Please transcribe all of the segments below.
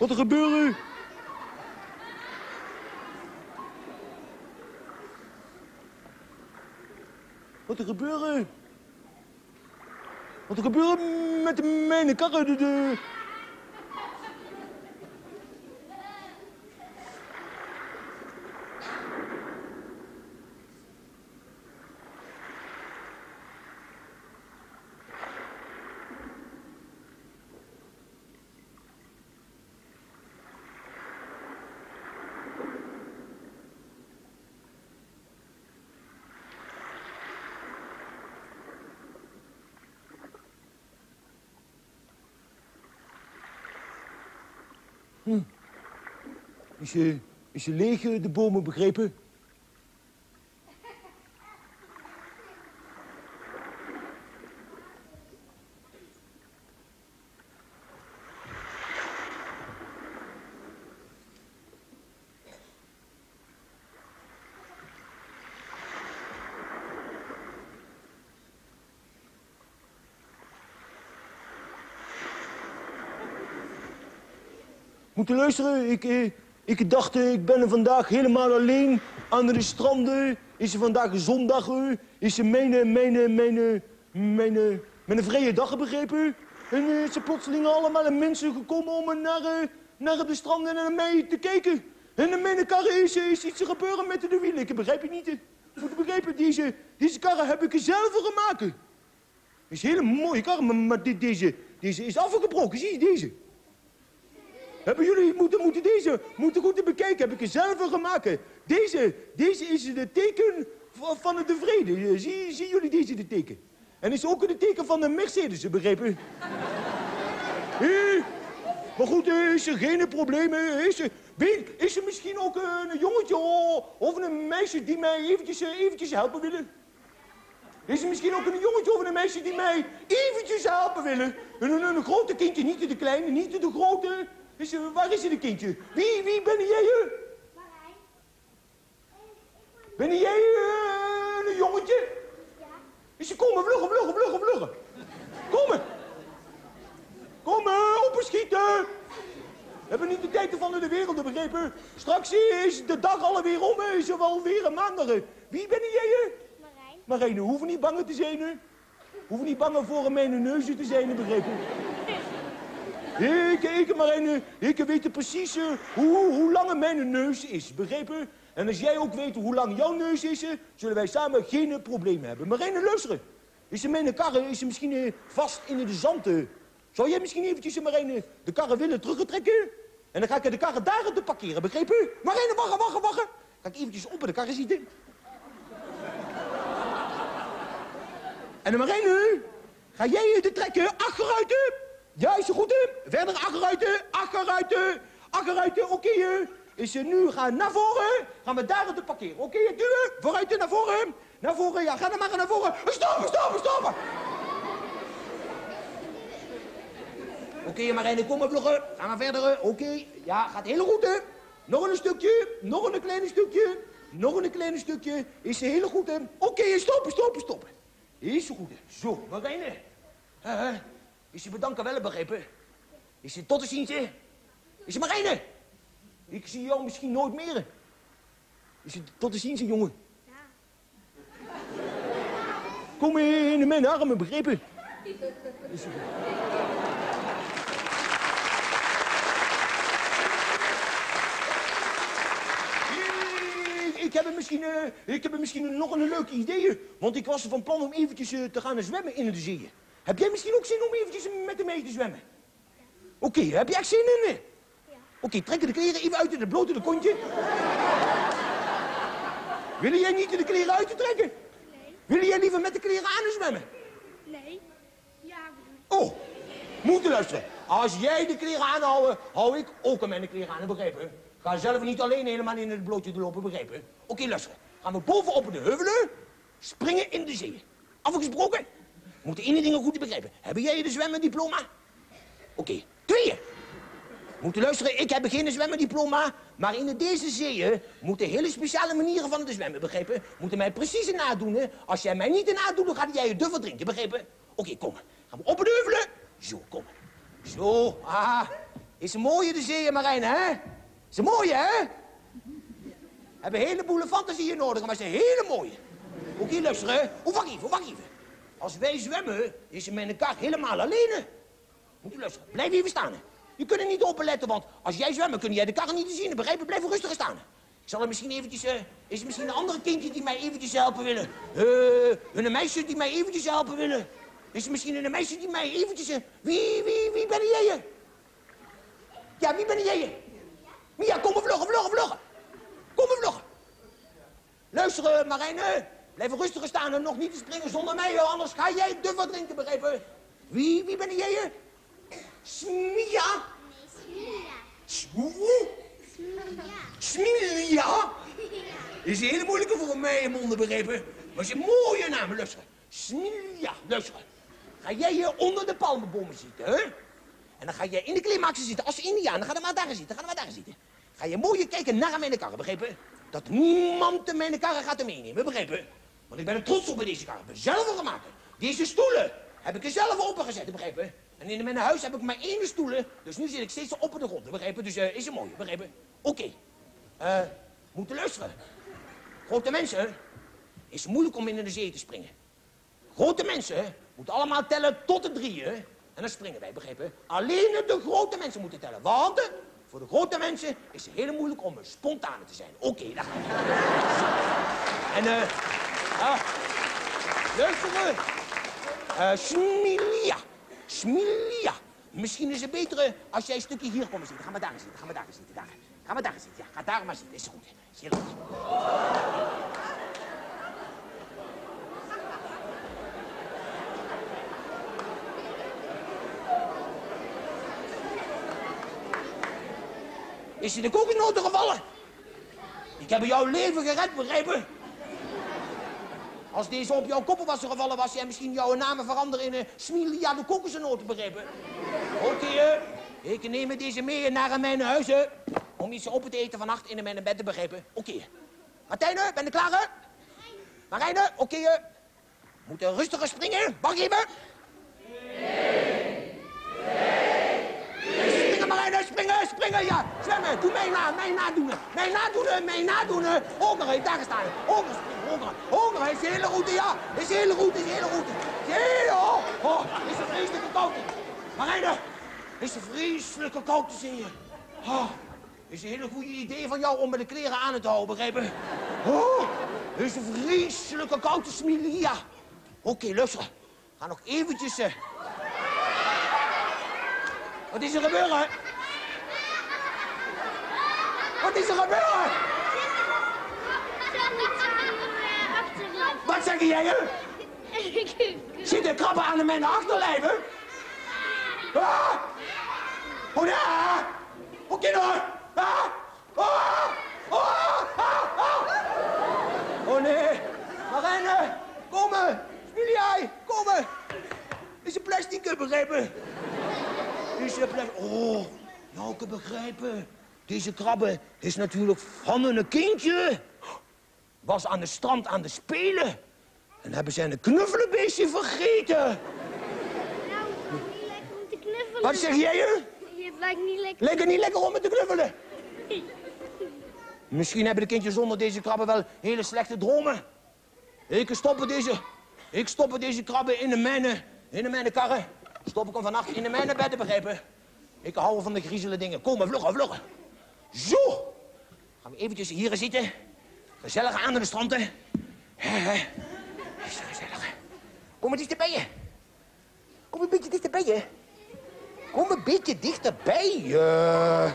Wat er gebeuren? Wat er gebeuren? Wat er gebeuren met mijn karren? Is ze leeg, de bomen, begrepen? Moet je luisteren, ik dacht, ik ben er vandaag helemaal alleen aan de stranden. Is er vandaag een zondag, is er mijn vrije dag, begrepen? En is er plotseling allemaal mensen gekomen om naar de stranden en naar mij te kijken. En in mijn karren is iets gebeuren met de wielen. Ik begrijp het niet. Moet je begrijpen, deze karren heb ik zelf gemaakt. Het is een hele mooie karren, maar deze is afgebroken, zie je deze? Hebben jullie moeten goed bekijken, heb ik er zelf gemaakt. Deze is de teken van de vrede. Zien jullie deze de teken? En is ook de teken van de Mercedes, begrepen? Maar goed, is er geen probleem. Is er misschien ook een jongetje of een meisje die mij eventjes helpen willen? Is er misschien ook een jongetje of een meisje die mij eventjes helpen willen? Een grote kindje, niet de kleine, niet de grote. Waar is het kindje? Wie ben jij? Marijn. Ben jij een jongetje? Ja. Komen, vluggen. Komen, opschieten. We hebben niet de tijd van de wereld, begrepen? Straks is de dag alweer om, is er wel weer een maandag. Wie ben jij? Marijn. Marijn, hoef niet bang te zijn. Hoef niet bang voor mijn neus te zijn, begrepen? Ik weet precies hoe lang mijn neus is, begrepen? En als jij ook weet hoe lang jouw neus is, zullen wij samen geen problemen hebben. Marijn, luisteren. Is mijn karre misschien vast in de zand? Zou jij misschien eventjes, Marijn, de karre willen terugtrekken? En dan ga ik de karre daar te parkeren, begrepen? Marijn, wacht. Ga ik eventjes op in de karre zitten. En dan Marijn, ga jij de trekken achteruit? Ja, is goed, hè? Verder achteruit, oké. Is nu gaan naar voren, gaan we daar te parkeren. Oké, duwen, vooruit naar voren. Naar voren, ja, ga dan maar naar voren. Stoppen. Oké, Marijn, kom maar vluggen. Gaan we verder, oké. Ja, gaat heel goed, hè? Nog een stukje, nog een klein stukje. Is heel goed, hè? Oké, stoppen. Is goed, hè? Zo, Marijn, is je bedanken wel, begrepen? Is je tot de ziens, hè? Is je Marijne? Ik zie jou misschien nooit meer. Is je tot de ziens, jongen? Ja. Kom in mijn armen, begrepen? Is je... Ik heb misschien nog een leuk idee. Want ik was van plan om eventjes te gaan zwemmen in de zee. Heb jij misschien ook zin om eventjes met hem mee te zwemmen? Oké, heb jij echt zin in? Ja. Oké, trek de kleren even uit in het blote kontje. Wil jij niet de kleren uit te trekken? Nee. Wil jij liever met de kleren aan zwemmen? Nee. Ja. Oh, moet je luisteren. Als jij de kleren aanhoudt, hou ik ook mijn kleren aan, begrepen? Ga zelf niet alleen helemaal in het blootje te lopen, begrepen? Oké, luisteren. Gaan we bovenop de heuvelen springen in de zee. Afgesproken? Moeten één dingen goed begrijpen. Heb jij de zwemmendiploma? Oké, 2. Moeten luisteren, ik heb geen zwemmendiploma, maar in deze zeeën moeten hele speciale manieren van het zwemmen, begrepen? Moeten mij precies nadoen, hè? Als jij mij niet nadoet, dan gaat jij je duffel drinken, begrepen? Oké, kom. Gaan we op de heuvelen. Zo, kom. Zo, Is een mooie de zee, Marijn, hè? Is een mooie, hè? Hebben een heleboel fantasieën nodig, maar ze zijn hele mooie. Ook hier luisteren. Oh, wacht even. Als wij zwemmen, is ze met een kar helemaal alleen. Moet je luisteren. Blijf even staan. Je kunt er niet opletten, want als jij zwemmen, kun jij de kar niet zien. Begrijp je? Blijf rustig staan. Ik zal er misschien eventjes... is er misschien een andere kindje die mij eventjes helpen willen? Een meisje die mij eventjes helpen willen? Is er misschien een meisje die mij eventjes... Wie ben jij? Ja, wie ben jij? Mia, kom maar vluggen. Kom maar vluggen. Luister, Marijne. Blijf rustig staan en nog niet te springen zonder mij, anders ga jij wat drinken, begrepen? Wie ben jij? Smia? Smia? Is een hele moeilijke voor mij in monden, begrepen? Maar is een mooie naam, luister. Smia, luister. Ga jij hier onder de palmenbomen zitten, hè? En dan ga jij in de klimax zitten als Indiaan. Dan ga je maar daar zitten. Ga je mooi kijken naar mijn karren, begrepen? Dat niemand mijn karren gaat meenemen, begrepen? Want ik ben er trots op bij deze karren. Ik ben zelf gemaakt. Deze stoelen heb ik er zelf opengezet, begrepen? En in mijn huis heb ik maar 1 stoelen. Dus nu zit ik steeds op de grond, begrepen? Dus is het mooi, begrepen? Oké. Moeten luisteren. Grote mensen, is het moeilijk om in de zee te springen. Grote mensen moeten allemaal tellen tot de 3, hè? En dan springen wij, begrepen? Alleen de grote mensen moeten tellen. Want voor de grote mensen is het heel moeilijk om spontaan te zijn. Oké, daar gaan we. En, luisteren. Smilia. Misschien is het beter als jij een stukje hier komt zitten. Ga maar daar zitten. Ga maar daar zitten. Ja, ga daar maar zitten. Is goed. Is heel goed. Is je de kokosnoten gevallen? Ik heb jouw leven gered, begrepen? Als deze op jouw koppen was gevallen, was jij misschien jouw naam veranderen in Smilia de kokosnoten, begrepen? Oké, ik neem deze mee naar mijn huizen om iets op te eten vannacht in mijn bed, begrepen? Oké. Martijne, ben je klaar, hè? Marijne, oké. Moeten rustiger springen. Wacht even. Marijne, springen, ja. Zwemmen, doe mij nadoen. Honger heeft daar gestaan. Honger, is de hele route, ja. Is de hele route. Is een vreselijke koud. Marijne, is een vreselijke koud te zien. Is een hele goede idee van jou om met de kleren aan te houden, begrepen? Is een vreselijke koude Smilia. Oké, luister. Ga nog eventjes... Wat is er gebeuren? Wat zeg jij? Zit er krabben aan mijn achterlijven? Oh nee! Oké nog! Oh nee! Marijne! Komen! Smilia! Komen! Is een plastic, begrepen? Oh, nou, ik heb begrepen. Deze krabbe is natuurlijk van een kindje. Was aan het strand aan het spelen. En hebben ze een knuffelbeestje vergeten. Nou, het lijkt niet lekker om te knuffelen. Wat zeg jij? Het lijkt niet lekker. Lijkt het niet lekker om me te knuffelen? Misschien hebben de kindjes zonder deze krabben wel hele slechte dromen. Ik stop deze krabben in de mijn karren. Stop ik hem vannacht in de mijn bedden, begrepen? Ik hou van de griezele dingen. Kom, vluggen. Zo! Gaan we eventjes hier zitten. Gezellig aan de strand, hè? Is gezellig. Kom maar dichterbij je. Kom een beetje dichterbij je. Kom een beetje dichterbij je.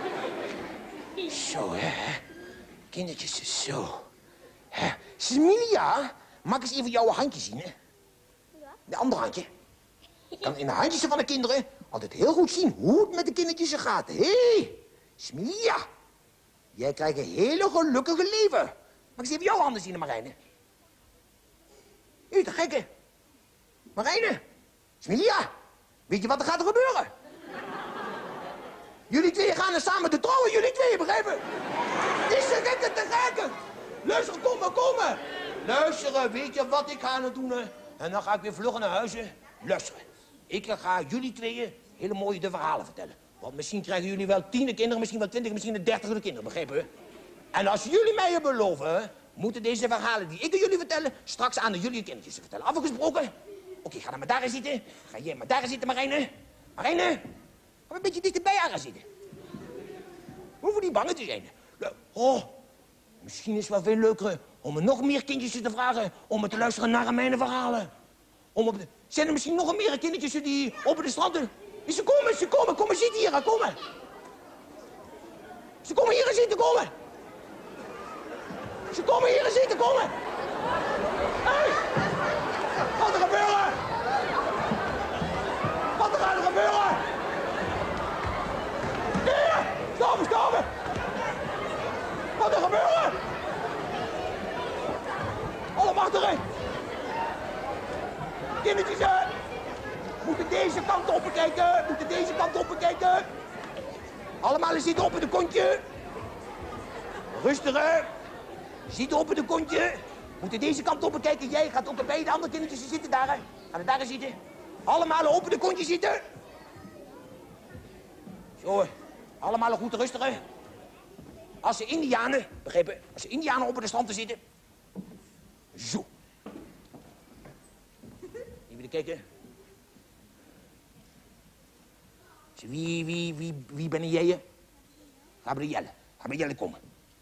Zo, hè. Kindertjes, zo. Smilia, mag eens even jouw handje zien, hè? Ja? De andere handje. Ik kan in de handjes van de kinderen altijd heel goed zien hoe het met de kindertjes gaat. Hé, Smilia. Jij krijgt een hele gelukkige leven. Mag ik eens even jouw handen zien, Marijne? U te gekke. Marijne. Smilia. Weet je wat er gaat gebeuren? Jullie twee gaan er samen te trouwen, jullie twee, begrepen? Het is te gekke. Luister, komen. Luisteren, weet je wat ik ga doen? En dan ga ik weer vluggen naar huis. Luisteren. Ik ga jullie tweeën hele mooie de verhalen vertellen. Want misschien krijgen jullie wel 10 kinderen, misschien wel 20, misschien wel 30 kinderen, begrepen u? En als jullie mij beloven, moeten deze verhalen die ik aan jullie vertellen, straks aan de jullie kindertjes vertellen. Afgesproken? Oké, ga dan maar daar zitten. Ga jij maar daar zitten, Marijne. Marijne, ga een beetje dichterbij aan gaan zitten. Hoeven niet bang te zijn. Oh, misschien is het wel veel leuker om er nog meer kindjes te vragen om te luisteren naar mijn verhalen. Zijn er misschien nog meer kindertjes die op de stranden... Ze komen, kom maar zitten hier, komen. Ze komen hier zitten, komen. Ze komen hier zitten, komen. Hé, wat er gebeuren? Wat er gaat er gebeuren? Hier, stoppen. Wat er gebeuren? Allemaal achterin. Kindertjes, moeten deze kant op kijken. Allemaal zitten op in de kontje. Rustig, hè. Zitten op in de kontje. Moeten deze kant op kijken. Jij gaat ook erbij. De andere kindertjes zitten daar, hè. Gaan er daar zitten. Allemaal op in de kontje zitten. Zo, allemaal goed rustig, hè. Als ze Indianen, begrepen? Als ze Indianen op de strand zitten. Zo. Even kijken. Wie ben jij? Gabrielle, komen.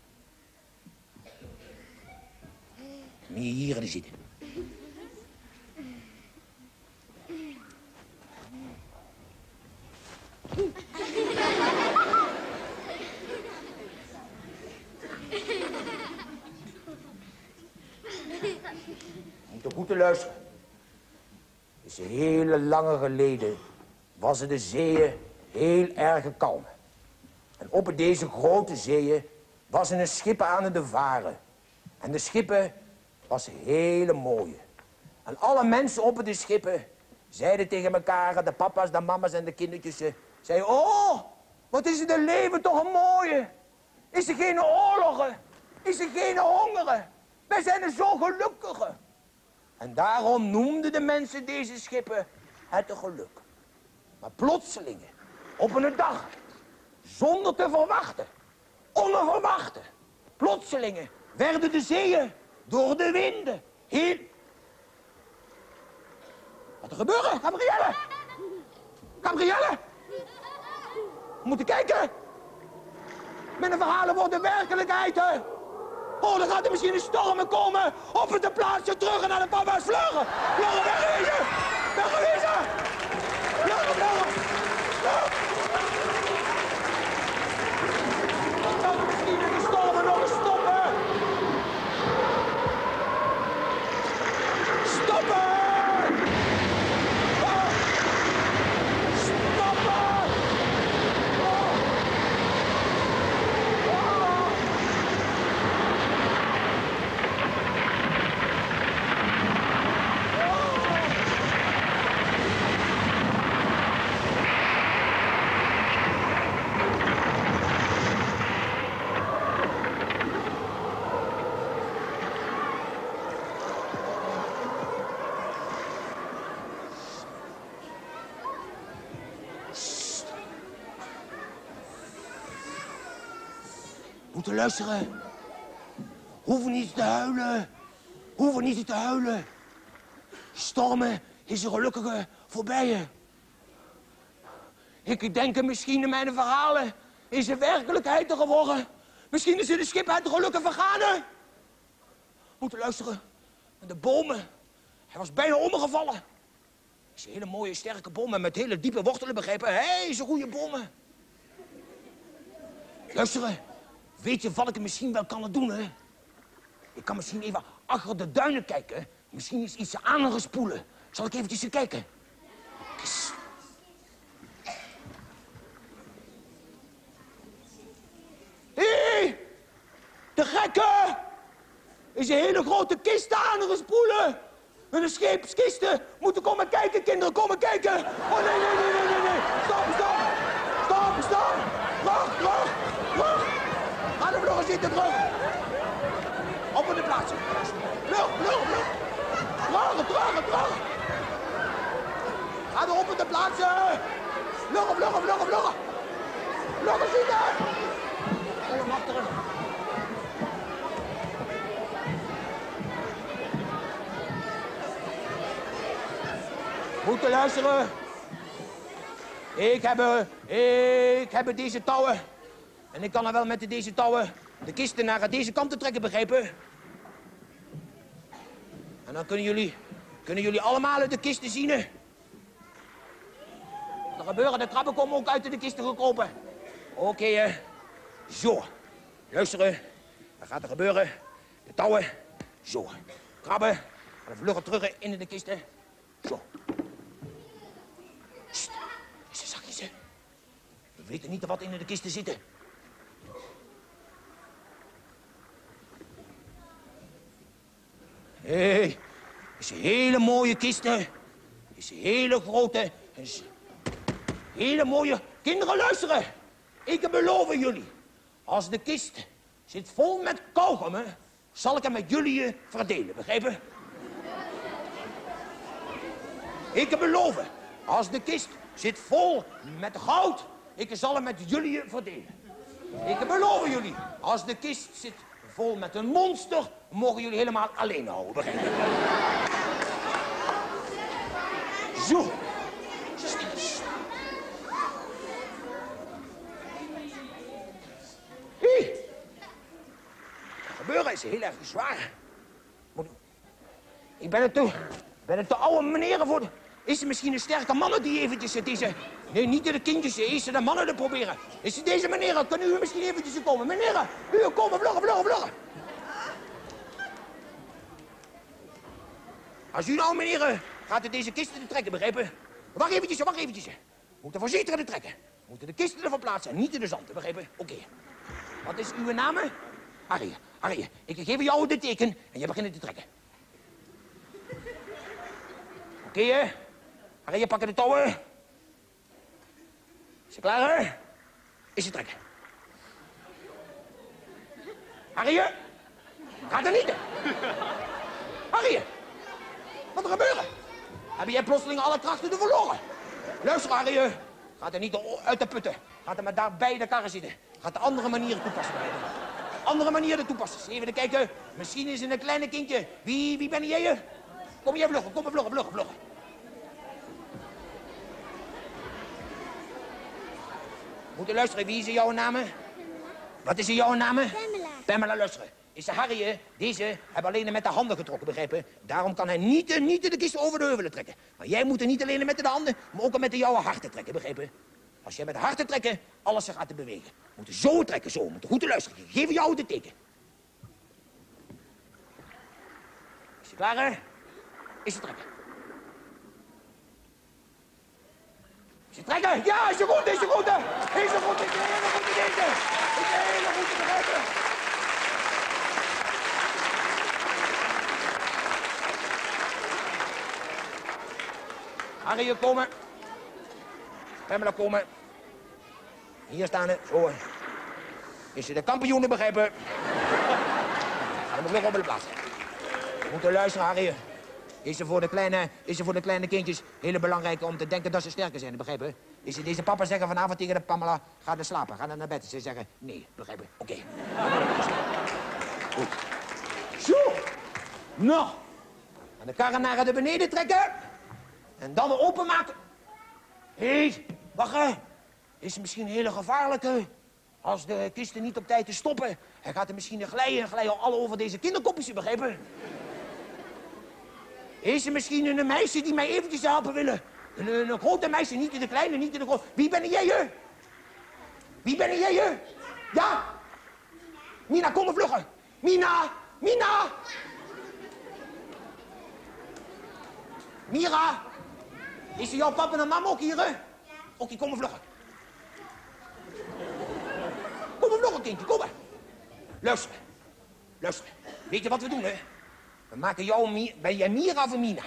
Moet je hier gaan zitten. Moet er goed te luisteren. Het is hele lange geleden was het de zeeën heel erg kalm. En op deze grote zeeën was er een schip aan het varen. En de schippen was hele mooie. En alle mensen op de schippen zeiden tegen elkaar, de papa's, de mama's en de kindertjes, zeiden, oh, wat is het leven toch een mooie. Is er geen oorlogen? Is er geen hongeren? Wij zijn er zo gelukkige. En daarom noemden de mensen deze schippen het geluk. Maar plotseling, op een dag, zonder te verwachten, onverwachte, plotseling werden de zeeën door de winden heel... Wat er gebeurde, Gabrielle? Gabrielle? We moeten kijken. Mijn verhalen worden werkelijkheid, hè? Oh, dan gaat er misschien een storm komen. Op het plaatsje terug naar de papa's vluggen. Vluggen, wegwezen! Wegwezen! Vluggen, vluggen! Dan kan misschien de stormen nog eens stoppen. Stoppen! Oh. Stoppen! Oh. Oh. Moeten luisteren. Hoeven niet te huilen. Hoeven niet te huilen. Stormen is er gelukkig voorbij. Ik denk misschien in mijn verhalen is er werkelijkheid geworden. Misschien is er de schip uit de gelukken vergaan. Moeten luisteren naar de bomen. Hij was bijna omgevallen. Het is een hele mooie sterke bomen met hele diepe wortelen, begrepen? Hé, zo'n goede bomen. Luisteren. Weet je wat ik misschien wel kan doen, hè? Ik kan misschien even achter de duinen kijken. Misschien is iets aangespoelen. Zal ik eventjes kijken? Hé! De gekke! Is een hele grote kist aangespoelen. En de scheepskisten moeten komen kijken, kinderen, komen kijken. Oh, nee. Stop. Terug. Ga er vluggen zitten, terug. Op de plaats. Vlug. Terug. Ga er op de plaatsen. Vluggen. Vlugger zitten! Kom hem achteren. Moeten luisteren. Ik heb deze touwen. En ik kan er wel met deze touwen de kisten naar deze kant te trekken, begrepen? En dan kunnen jullie allemaal de kisten zien. Wat er gebeuren, de krabben komen ook uit de kisten gekropen. Oké, zo. Luisteren. Wat gaat er gebeuren? De touwen. Zo. Krabben. Gaan vluggen terug in de kisten. Zo. Sst. Deze zakjes, hè. We weten niet wat in de kisten zitten. Hé, is een hele mooie kisten. Is een hele grote. Hele mooie. Kinderen, luisteren. Ik beloof jullie. Als de kist zit vol met kauwgom, zal ik hem met jullie verdelen, begrepen? Ik beloof. Als de kist zit vol met goud, ik zal hem met jullie verdelen. Ik beloof jullie. Als de kist zit vol met een monster, mogen jullie helemaal alleen houden, begrepen? Zo. Hé. Wat gebeuren is heel erg zwaar. Ik ben het te oude meneer voor. Is er misschien een sterke mannen die eventjes deze... Nee, niet de kindjes, is er de mannen te proberen. Is er deze meneer, kunnen u misschien eventjes komen? Meneer, u komen, vluggen. Als u nou, meneer, gaat deze kisten te trekken, begrepen? Wacht eventjes. We moeten voorzichtig te trekken. We moeten de kisten ervan plaatsen en niet in de zand, begrepen? Oké. Wat is uw naam? Harry, ik geef jou de teken en je begint te trekken. Oké, Harry, pakken de touwen. Is je klaar, hè? Is je trekken. Harry, gaat er niet. Harry, wat er gebeuren? Heb jij plotseling alle krachten verloren? Luister, Harry, gaat er niet uit de putten. Gaat er maar daar bij de karren zitten. Gaat de andere manieren toepassen. Andere manieren toepassen. Even kijken. Misschien is het een kleine kindje. Wie ben jij? Kom jij vluggen. Kom maar vluggen. Moeten luisteren. Wie is jouw naam? Wat is jouw naam? Pamela, luisteren. Is de Harry, deze, hebben alleen met de handen getrokken, begrepen? Daarom kan hij niet de kist over de heuvelen trekken. Maar jij moet er niet alleen met de handen, maar ook met jouw harten trekken, begrepen? Als jij met de harten trekken, alles zich gaat te bewegen. We moeten zo trekken, zo. We moeten goed te luisteren. Ik geef jou de teken. Is je klaar, hè? Is je trekken? Is je trekken? Ja, is je goed, is je goed. Is je goed, is je hele goed deze. Is je hele goed te begrijpen. Harry, komen. Pamela, komen. Hier staan ze. Zo. Is je de kampioenen, begrepen? Gaan we vlug op de plaats. We moeten luisteren, Harry. Is er voor de kleine kindjes heel belangrijk om te denken dat ze sterker zijn, begrepen? Is er deze papa zeggen vanavond tegen de Pamela, ga dan slapen, ga dan naar bed. Ze zeggen, nee, begrepen? Oké. Goed. Zo. Nou. En de karren naar de beneden trekken. En dan openmaken. Hé, wacht. Is misschien een hele gevaarlijke. Als de kisten niet op tijd te stoppen. Hij gaat er misschien glijden al over deze kinderkopjes, begrepen? Is er misschien een meisje die mij eventjes helpen willen? Een grote meisje, niet de kleine, niet de grote. Wie ben jij? Wie ben jij? Ja? Mina, kom maar vluggen. Mina! Mira! Is er jouw papa en mama ook hier, hè? Oké, kom maar vluggen. Kom maar vluggen, kindje, kom maar. Luister. Weet je wat we doen, hè? We maken jou... Ben jij Mira of Mina?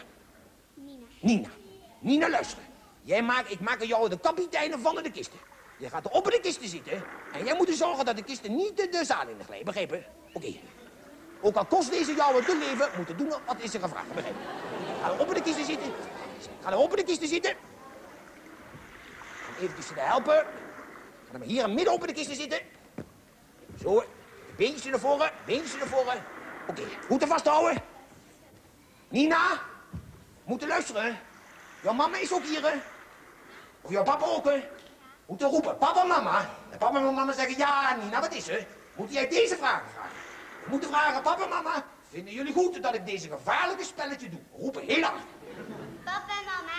Nina, luister. Ik maak jou de kapitein van de kisten. Je gaat op de kisten zitten. En jij moet er zorgen dat de kisten niet de zaal in glijden, begrepen? Oké. Ook al kost deze jou het leven, moeten doen wat is er gevraagd, begrepen? Ga er op de kisten zitten. Ga er op de kisten zitten. Om eventjes te helpen. dan maar hier midden op in de kisten zitten. Zo, beentjes naar voren, beentjes naar voren. Oké, moeten vasthouden. Nina, moeten luisteren. Jouw mama is ook hier, hè? Of jouw papa ook, hè? Moeten roepen, papa, mama. En papa en mama zeggen, ja, Nina, wat is er? Moet jij deze vragen vragen? We moeten vragen, papa, mama, vinden jullie goed dat ik deze gevaarlijke spelletje doe? Roepen heel hard. Papa en mama,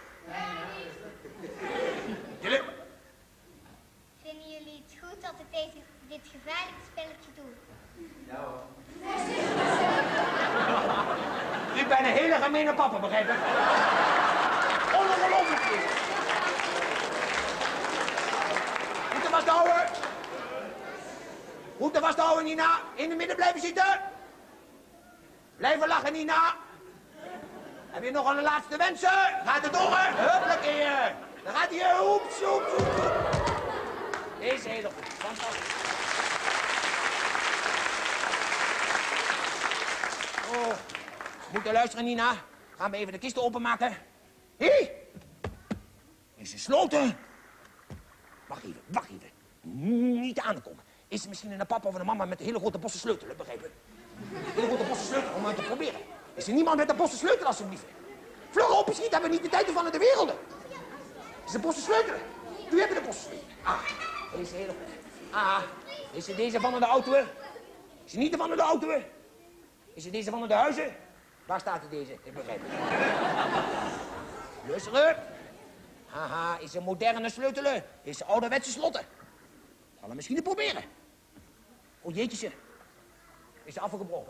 Jullie? vinden jullie het goed dat ik dit gevaarlijke spelletje doe? U bent een hele gemene papa, begrijp ik? Ongelooflijk is het. Moeten vasthouden. Moeten vasthouden, Nina. In het midden blijven zitten. Blijven lachen, Nina. Heb je nog een laatste wensen? Gaat het door, hè? Huppakee. Dan gaat hij. Oeps, oeps, oeps. Deze hele goed. Fantastisch. Oh, moeten luisteren, Nina. Gaan we even de kisten openmaken. Hé! Is ze gesloten? Wacht even. Niet aankomen. Is er misschien een papa of een mama met een hele grote bossen sleutelen, begrepen? Een hele grote bossen sleutelen om het te proberen. Is er niemand met een bossen sleutel, alsjeblieft? Vlug op, misschien hebben we niet de tijd van de werelden. Is er bossen sleutelen? U hebt de bossen sleutelen. Ah, deze hele goed. Ah, is er deze van de auto? Is er niet de van de auto? Is er deze van de huizen? Waar staat er deze? Ik begrijp het. Luisteren. Haha, is er moderne sleutelen? Is er ouderwetse slotten? Zal hem misschien proberen. Oh jeetje, is de afgebroken.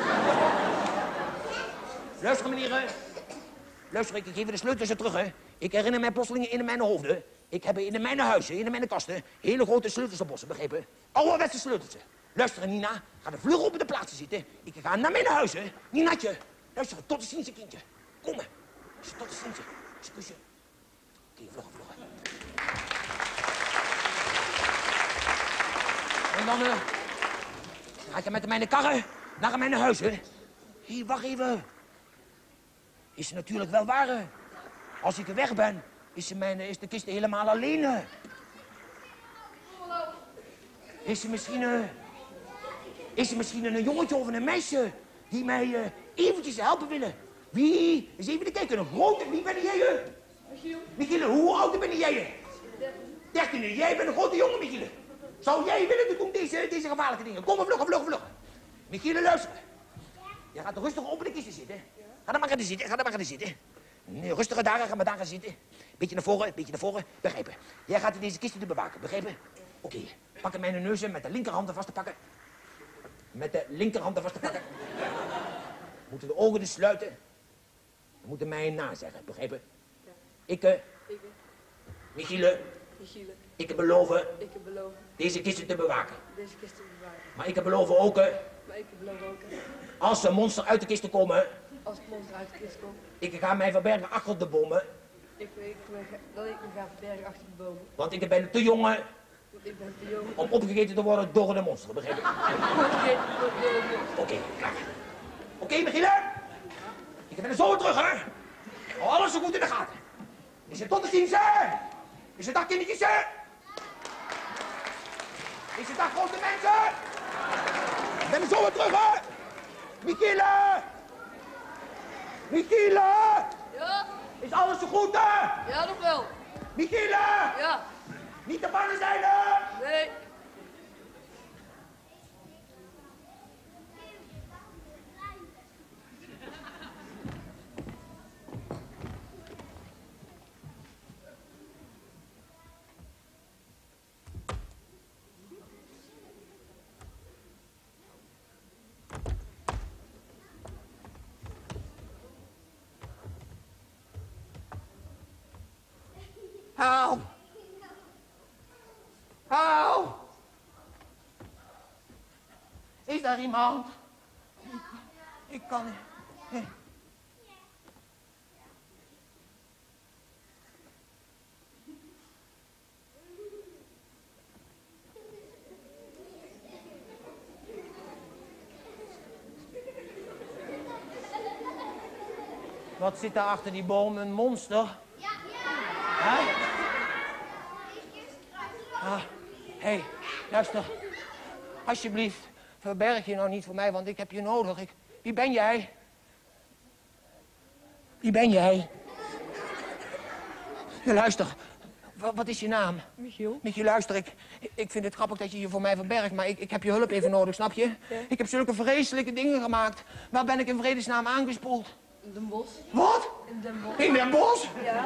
Luister, meneer. Luister, ik geef de sleutels terug, hè. Ik herinner mij plotseling in mijn hoofden. Ik heb in mijn huizen, in mijn kasten, hele grote sleutelbossen, begrepen? Ouderwetse sleutels. Luister, Nina, ga er vlug op in de plaatsen zitten. Ik ga naar mijn huizen. Ninatje, luister, tot de ziens, kindje. Kom maar. Tot de ziens. Kusje. Oké, vlug. En dan ga ik met mijn karren naar mijn huizen. Hé, wacht even. Is natuurlijk wel waar. Als ik er weg ben, is de kist helemaal alleen. Is er misschien een jongetje of een meisje die mij eventjes helpen willen? Wie? Eens even kijken, een grote. Wie ben jij? Michiel, hoe oud ben jij? 13. Jij bent een grote jongen, Michiel. Zou jij willen doen deze gevaarlijke dingen? Kom, vlug. Michiel, luister. Jij gaat rustig op de kisten zitten. Ga dan maar gaan zitten. Nee, rustige daar, ga maar daar gaan zitten. Beetje naar voren, begrepen. Jij gaat deze kisten te bewaken, begrepen? Oké, pak mijn neus met de linkerhand vast te pakken. Moeten de ogen dus sluiten. We moeten mij nazeggen, begrepen? Ik. Michiele. Ik beloof deze kisten te bewaken. Maar ik beloof ook. Als een monster uit de kisten komen. Ik ga mij verbergen achter de bomen. Ik ga verbergen achter de bomen. Want ik ben te jong om opgegeten te worden door de monster, begrijp je? Oké, klaar. Oké, Michiele. Ik ben er zo weer terug, hè? Hou alles zo goed in de gaten. Is het tot de ziens, hè? Is het dag, kindertjes, hè? Is het dag, grote mensen? Ik ben er zo weer terug, hè? Michiele! Ja? Is alles zo goed, hè? Ja, nog wel. Michiele! Ja. Niet te bang zijn, hè? Nee. Help! Help! Is daar iemand? Ik kan niet. Wat zit daar achter die boom? Een monster? Ja. Hè? Hé, luister. Alsjeblieft, verberg je nou niet voor mij, want ik heb je nodig. Wie ben jij? Wie ben jij? Ja, luister. Wat is je naam? Michiel. Michiel, luister, ik vind het grappig dat je je voor mij verbergt, maar ik heb je hulp even nodig, snap je? Ja. Ik heb zulke vreselijke dingen gemaakt. Waar ben ik in vredesnaam aangespoeld? In Den Bosch. Wat? In Den Bosch. In Den Bosch? Ja.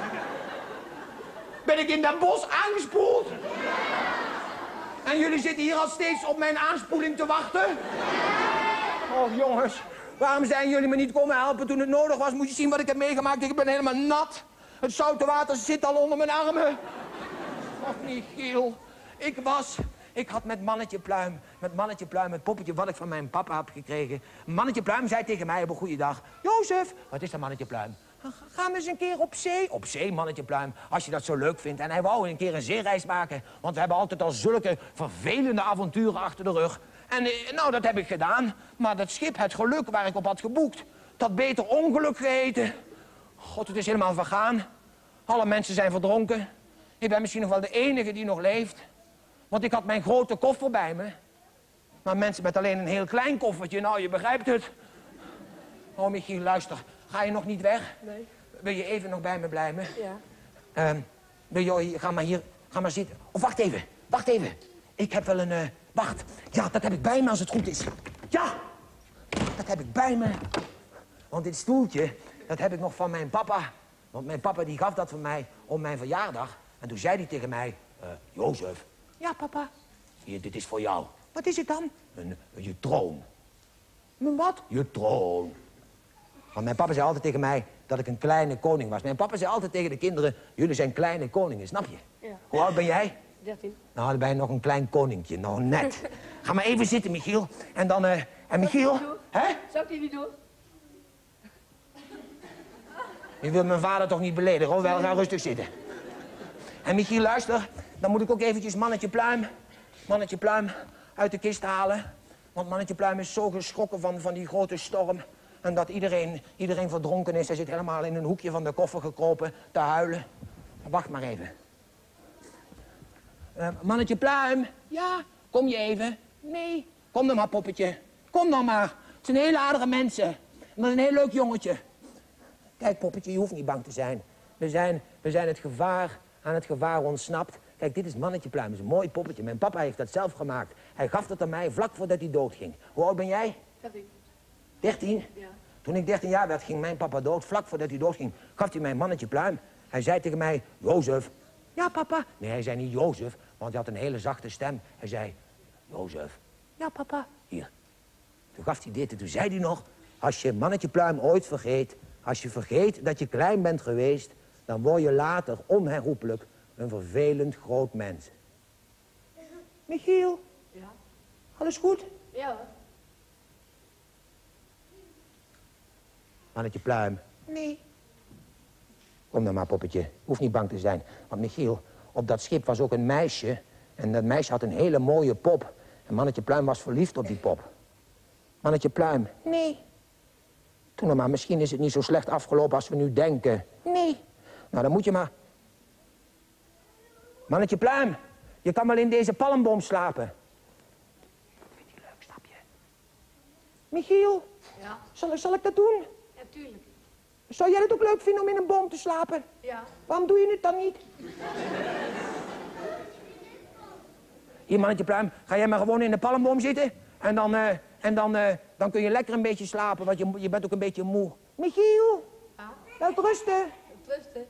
Ben ik in Den Bosch aangespoeld? En jullie zitten hier al steeds op mijn aanspoeling te wachten? Oh, jongens. Waarom zijn jullie me niet komen helpen toen het nodig was? Moet je zien wat ik heb meegemaakt. Ik ben helemaal nat. Het zoute water zit al onder mijn armen. Och, Michiel. Ik had met Mannetje Pluim, het poppetje wat ik van mijn papa heb gekregen. Mannetje Pluim zei tegen mij op een goede dag: Jozef, wat is dat, Mannetje Pluim? Gaan we eens een keer op zee? Op zee, Mannetje Pluim, als je dat zo leuk vindt. En hij wou een keer een zeereis maken. Want we hebben altijd al zulke vervelende avonturen achter de rug. En nou, dat heb ik gedaan. Maar dat schip, het geluk waar ik op had geboekt, dat had beter ongeluk geheten. God, het is helemaal vergaan. Alle mensen zijn verdronken. Ik ben misschien nog wel de enige die nog leeft. Want ik had mijn grote koffer bij me. Maar mensen met alleen een heel klein koffertje, nou, je begrijpt het. Oh, Michiel, luister. Ga je nog niet weg? Nee. Wil je even nog bij me blijven? Ja. Ga maar zitten. Of wacht even. Ik heb wel een... wacht. Ja, dat heb ik bij me als het goed is. Ja, dat heb ik bij me. Want dit stoeltje, dat heb ik nog van mijn papa. Want mijn papa die gaf dat van mij om mijn verjaardag. En toen zei hij tegen mij: Jozef. Ja, papa. Hier, dit is voor jou. Wat is het dan? Je troon. Mijn wat? Je troon. Want mijn papa zei altijd tegen mij dat ik een kleine koning was. Mijn papa zei altijd tegen de kinderen: jullie zijn kleine koningen, snap je? Ja. Hoe oud ben jij? 13. Nou, dan ben je nog een klein koninkje, nog net. Ga maar even zitten, Michiel. En dan, en Michiel... Hè? Zou ik die niet doen? Je wilt mijn vader toch niet beledigen, hoor? Wel, ga rustig zitten. En Michiel, luister. Dan moet ik ook eventjes Mannetje Pluim uit de kist halen. Want Mannetje Pluim is zo geschrokken van die grote storm. En dat iedereen verdronken is. Hij zit helemaal in een hoekje van de koffer gekropen te huilen. Wacht maar even. Mannetje Pluim. Ja, kom je even? Nee. Kom dan maar, poppetje. Kom dan maar. Het zijn hele aardige mensen. En dat is een heel leuk jongetje. Kijk, poppetje, je hoeft niet bang te zijn. We zijn aan het gevaar ontsnapt. Kijk, dit is Mannetje Pluim. Dat is een mooi poppetje. Mijn papa heeft dat zelf gemaakt. Hij gaf dat aan mij vlak voordat hij doodging. Hoe oud ben jij? 13. 13? Ja. Toen ik 13 jaar werd, ging mijn papa dood. Vlak voordat hij doodging, gaf hij mij Mannetje Pluim. Hij zei tegen mij: Jozef. Ja, papa. Nee, hij zei niet Jozef, want hij had een hele zachte stem. Hij zei: Jozef. Ja, papa. Hier. Toen gaf hij dit en toen zei hij nog: als je Mannetje Pluim ooit vergeet, als je vergeet dat je klein bent geweest, dan word je later onherroepelijk een vervelend groot mens. Michiel. Ja. Alles goed? Ja. Mannetje Pluim. Nee. Kom dan maar, poppetje. Hoeft niet bang te zijn. Want Michiel, op dat schip was ook een meisje. En dat meisje had een hele mooie pop. En Mannetje Pluim was verliefd op die pop. Mannetje Pluim. Nee. Toen dan maar, misschien is het niet zo slecht afgelopen als we nu denken. Nee. Nou, dan moet je maar... Mannetje Pluim, je kan wel in deze palmboom slapen. Dat vind je leuk, snap je? Michiel, Ja. zal ik dat doen? Ja, tuurlijk. Zou jij het ook leuk vinden om in een boom te slapen? Ja. Waarom doe je het dan niet? Hier, Mannetje Pluim, ga jij maar gewoon in de palmboom zitten. En dan kun je lekker een beetje slapen, want je bent ook een beetje moe. Michiel, Ja. welterusten. Rusten.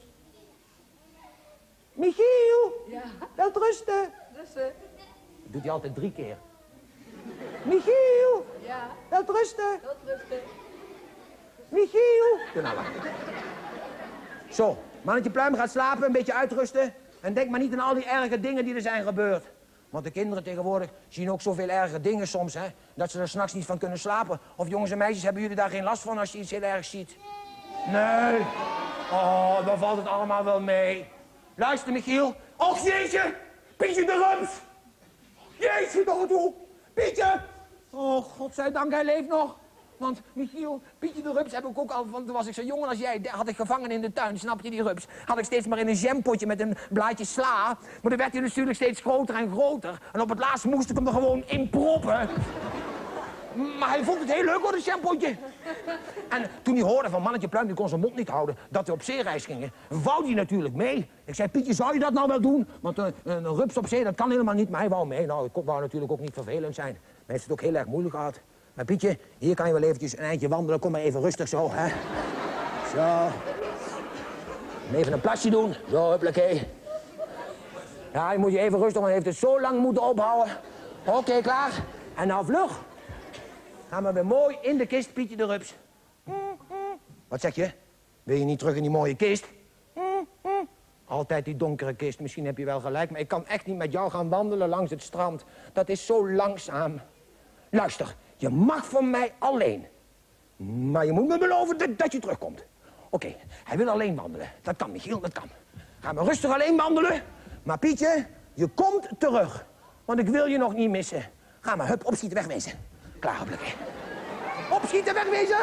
Michiel, Ja. welterusten. Rusten. Dat doet hij altijd 3 keer. Michiel, Ja. welterusten. Rusten. Michiel. Doe nou maar. Zo, Mannetje Pluim gaat slapen, een beetje uitrusten. En denk maar niet aan al die erge dingen die er zijn gebeurd. Want de kinderen tegenwoordig zien ook zoveel erge dingen soms, hè. Dat ze er 's nachts niet van kunnen slapen. Of jongens en meisjes, hebben jullie daar geen last van als je iets heel ergs ziet? Nee. Oh, dan valt het allemaal wel mee. Luister, Michiel. Och, jeetje. Pietje de Rums. Jeetje, toch toe. Pietje. Oh, godzijdank, hij leeft nog. Want Michiel, Pietje de Rups heb ik ook al, want toen was ik zo jong als jij, had ik gevangen in de tuin, snap je die rups? Had ik steeds maar in een jampotje met een blaadje sla. Maar dan werd hij natuurlijk steeds groter en groter. En op het laatst moest ik hem er gewoon in proppen. Maar hij vond het heel leuk hoor, een jampotje. En toen hij hoorde van mannetje Pluim, die kon zijn mond niet houden, dat we op zeereis gingen, wou hij natuurlijk mee. Ik zei, Pietje, zou je dat nou wel doen? Want een rups op zee, dat kan helemaal niet, maar hij wou mee. Nou, ik wou natuurlijk ook niet vervelend zijn. Maar hij heeft het ook heel erg moeilijk gehad. Maar Pietje, hier kan je wel eventjes een eindje wandelen. Kom maar even rustig zo, hè. Zo. En even een plasje doen. Zo, huppakee. Ja, je moet je even rustig, want hij heeft het zo lang moeten ophouden. Oké, klaar. En nou vlug. Gaan we weer mooi in de kist, Pietje de Rups. Wat zeg je? Wil je niet terug in die mooie kist? Altijd die donkere kist. Misschien heb je wel gelijk, maar ik kan echt niet met jou gaan wandelen langs het strand. Dat is zo langzaam. Luister, je mag van mij alleen. Maar je moet me beloven dat je terugkomt. Oké, hij wil alleen wandelen. Dat kan, Michiel, dat kan. Ga maar rustig alleen wandelen. Maar Pietje, je komt terug. Want ik wil je nog niet missen. Ga maar, hup, opschieten, wegwezen. Klaar, hoppakee. Opschieten, wegwezen!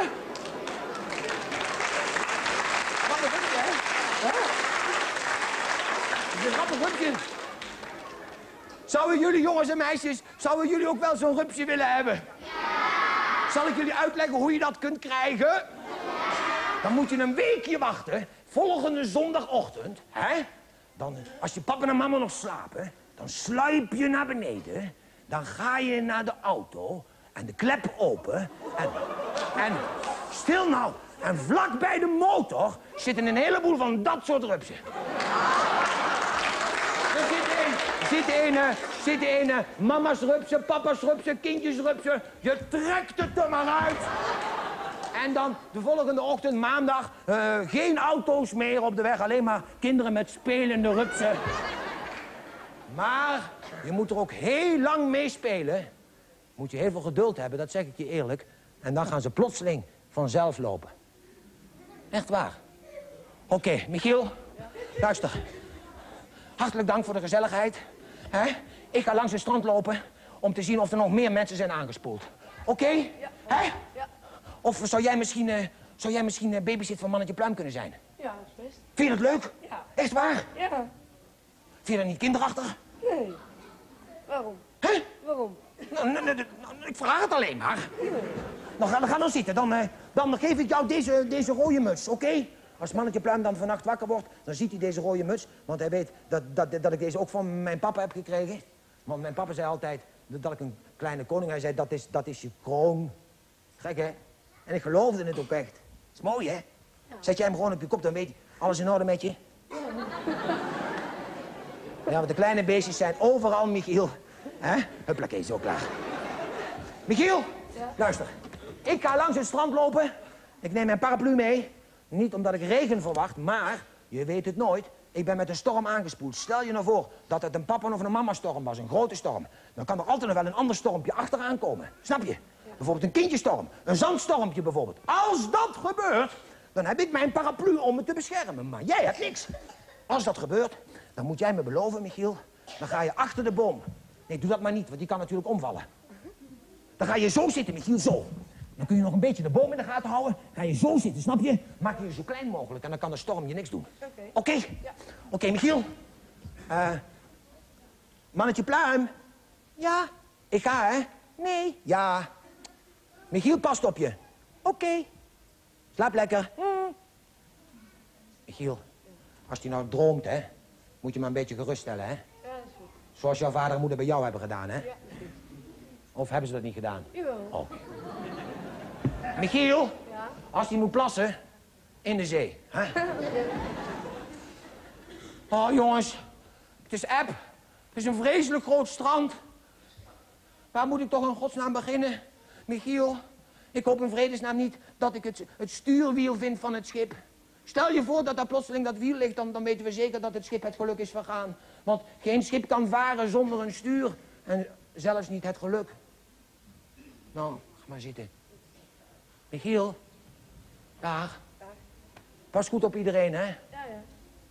Wat een rupje, hè? Het is een grappig rupje. Zouden jullie jongens en meisjes, zouden jullie ook wel zo'n rupsje willen hebben? Ja! Zal ik jullie uitleggen hoe je dat kunt krijgen? Ja! Dan moet je een weekje wachten. Volgende zondagochtend, hè? Dan, als je papa en mama nog slapen, dan sluip je naar beneden. Dan ga je naar de auto en de klep open. En stil nou. En vlak bij de motor zitten een heleboel van dat soort rupsen. Er zit een mama's rupsen, papa's rupsen, kindjes rupsen. Je trekt het er maar uit. En dan de volgende ochtend, maandag, geen auto's meer op de weg. Alleen maar kinderen met spelende rupsen. Maar je moet er ook heel lang mee spelen. Moet je heel veel geduld hebben, dat zeg ik je eerlijk. En dan gaan ze plotseling vanzelf lopen. Echt waar. Oké, Michiel, luister. Hartelijk dank voor de gezelligheid. Hè? Ik ga langs het strand lopen om te zien of er nog meer mensen zijn aangespoeld. Oké? Ja. Hè? Ja. Of zou jij misschien babysit van mannetje Pluim kunnen zijn? Ja, dat is best. Vind je dat leuk? Ja. Echt waar? Ja. Vind je dat niet kinderachtig? Nee. Waarom? Hè? Waarom? Nou, ik vraag het alleen maar. Nou, ga dan zitten. Dan geef ik jou deze rode muts, oké? Als mannetje Pluim dan vannacht wakker wordt, dan ziet hij deze rode muts. Want hij weet dat ik deze ook van mijn papa heb gekregen. Want mijn papa zei altijd dat ik een kleine koning... Hij zei, dat is je kroon. Gek, hè? En ik geloofde het ook echt. Is mooi, hè? Ja. Zet jij hem gewoon op je kop, dan weet je... Alles in orde met je? Ja, want de kleine beestjes zijn overal, Michiel. Hè? Huppakee, zo klaar. Michiel, ja? Luister. Ik ga langs het strand lopen. Ik neem mijn paraplu mee. Niet omdat ik regen verwacht, maar... Je weet het nooit. Ik ben met een storm aangespoeld. Stel je nou voor dat het een papa of een mama storm was. Een grote storm. Dan kan er altijd nog wel een ander stormpje achteraan komen. Snap je? Ja. Bijvoorbeeld een kindjestorm. Een zandstormpje bijvoorbeeld. Als dat gebeurt, dan heb ik mijn paraplu om me te beschermen. Maar jij hebt niks. Als dat gebeurt, dan moet jij me beloven, Michiel. Dan ga je achter de boom. Nee, doe dat maar niet, want die kan natuurlijk omvallen. Dan ga je zo zitten, Michiel, zo. Dan kun je nog een beetje de boom in de gaten houden. Ga je zo zitten, snap je? Maak je zo klein mogelijk en dan kan de storm je niks doen. Oké? Ja. Oké, Michiel. Mannetje Pluim. Ja. Ik ga, hè? Nee. Ja. Michiel past op je. Oké. Slaap lekker. Michiel, als hij nou droomt, hè, moet je maar een beetje geruststellen, hè? Ja, dat is goed. Zoals jouw vader en moeder bij jou hebben gedaan, hè? Ja. Of hebben ze dat niet gedaan? Jawel. Oh. Michiel, ja? Als hij moet plassen, in de zee. Hè? Oh, jongens, het is eb. Het is een vreselijk groot strand. Waar moet ik toch in godsnaam beginnen? Michiel, ik hoop in vredesnaam niet dat ik het stuurwiel vind van het schip. Stel je voor dat daar plotseling dat wiel ligt, dan weten we zeker dat het schip het geluk is vergaan. Want geen schip kan varen zonder een stuur. En zelfs niet het geluk. Nou, ga maar zitten. Michiel. Dag. Dag. Pas goed op iedereen, hè? Ja, ja.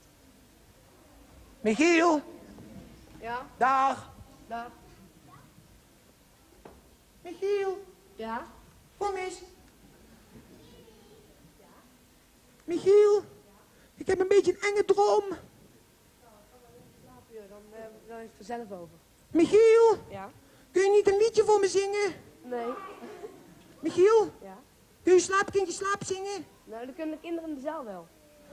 Michiel. Ja? Dag. Dag. Michiel. Ja? Kom eens. Michiel, ik heb een beetje een enge droom. Dan is het er zelf over. Michiel, Ja? kun je niet een liedje voor me zingen? Nee. Michiel, Ja? kun je Slaapkindje Slaap zingen? Nou, dan kunnen de kinderen in de zaal wel.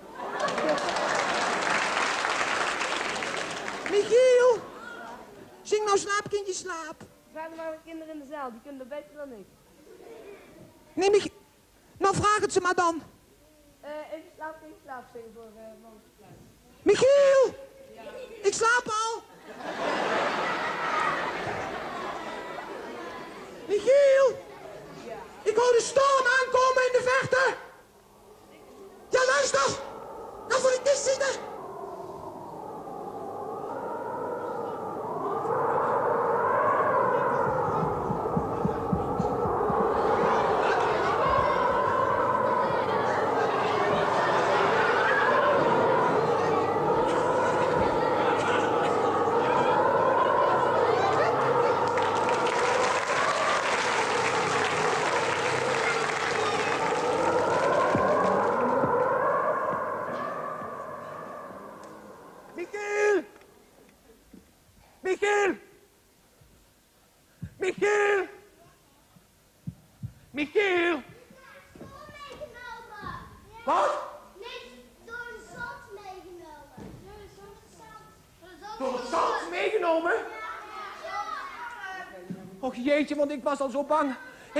Michiel, zing nou Slaapkindje Slaap. Vraag maar de kinderen in de zaal, die kunnen dat beter dan ik. Nee, Michiel, nou vraag het ze maar dan. Even slaap zingen voor Moonsplein. Michiel, ik slaap al. Michiel, ik hoor de storm aankomen in de verte. Ja, luister. Ga voor die kist zitten. Michiel! Michiel! Michiel! Wat? Niks door het zand meegenomen. Door het zand meegenomen? Och jeetje, want ik was al zo bang.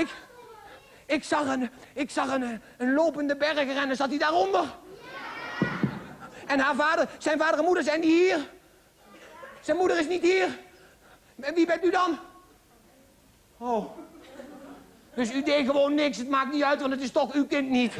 Ik zag een lopende bergrenner, zat hij daaronder? En zijn vader en moeder, zijn die hier? Zijn moeder is niet hier. En wie bent u dan? Oh. Dus u deed gewoon niks, het maakt niet uit, want het is toch uw kind niet.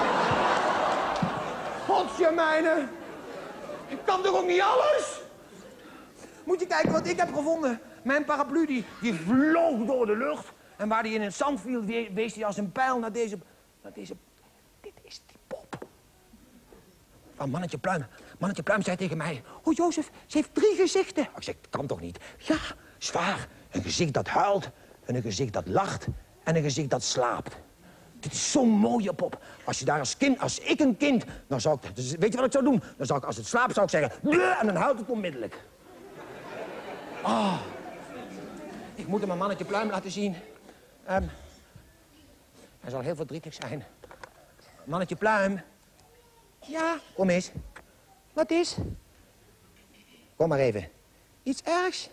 Godsje mijne. Ik kan toch ook niet alles? Moet je kijken wat ik heb gevonden. Mijn paraplu die vloog door de lucht. En waar die in het zand viel, wees hij als een pijl naar deze... Dit is die pop. Van Mannetje Pluim. Mannetje Pluim zei tegen mij... Oh, Jozef, ze heeft 3 gezichten. Ik zeg, dat kan toch niet? Ja, zwaar. Een gezicht dat huilt, en een gezicht dat lacht... en een gezicht dat slaapt. Dit is zo'n mooie pop. Als je daar als ik een kind... dan zou ik... Dus weet je wat ik zou doen? Dan zou ik, als het slaapt, zou ik zeggen... Bleh, en dan huilt het onmiddellijk. Oh. Ik moet hem aan Mannetje Pluim laten zien. Hij zal heel verdrietig zijn. Mannetje Pluim. Ja, kom eens. Wat is? Kom maar even. Iets ergs?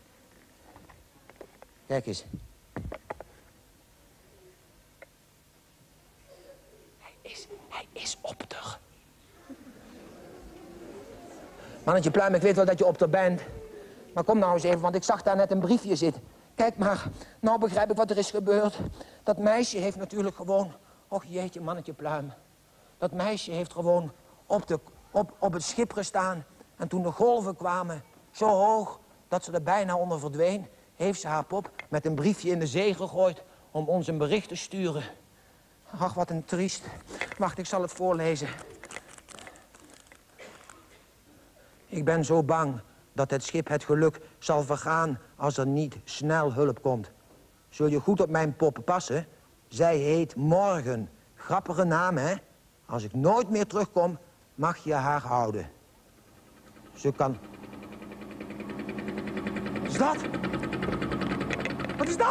Kijk eens. Hij is op ter. Mannetje Pluim, ik weet wel dat je op ter bent. Maar kom nou eens even, want ik zag daar net een briefje zitten. Kijk maar, nou begrijp ik wat er is gebeurd. Dat meisje heeft natuurlijk gewoon... Och jeetje, Mannetje Pluim. Dat meisje heeft gewoon op het schip gestaan. En toen de golven kwamen, zo hoog dat ze er bijna onder verdween... heeft ze haar pop met een briefje in de zee gegooid om ons een bericht te sturen. Ach, wat een triest. Wacht, ik zal het voorlezen. Ik ben zo bang dat het schip het geluk zal vergaan als er niet snel hulp komt. Zul je goed op mijn pop passen? Zij heet Morgen. Grappige naam, hè? Als ik nooit meer terugkom, mag je haar houden. Ze kan... Wat is dat? Wat is dat?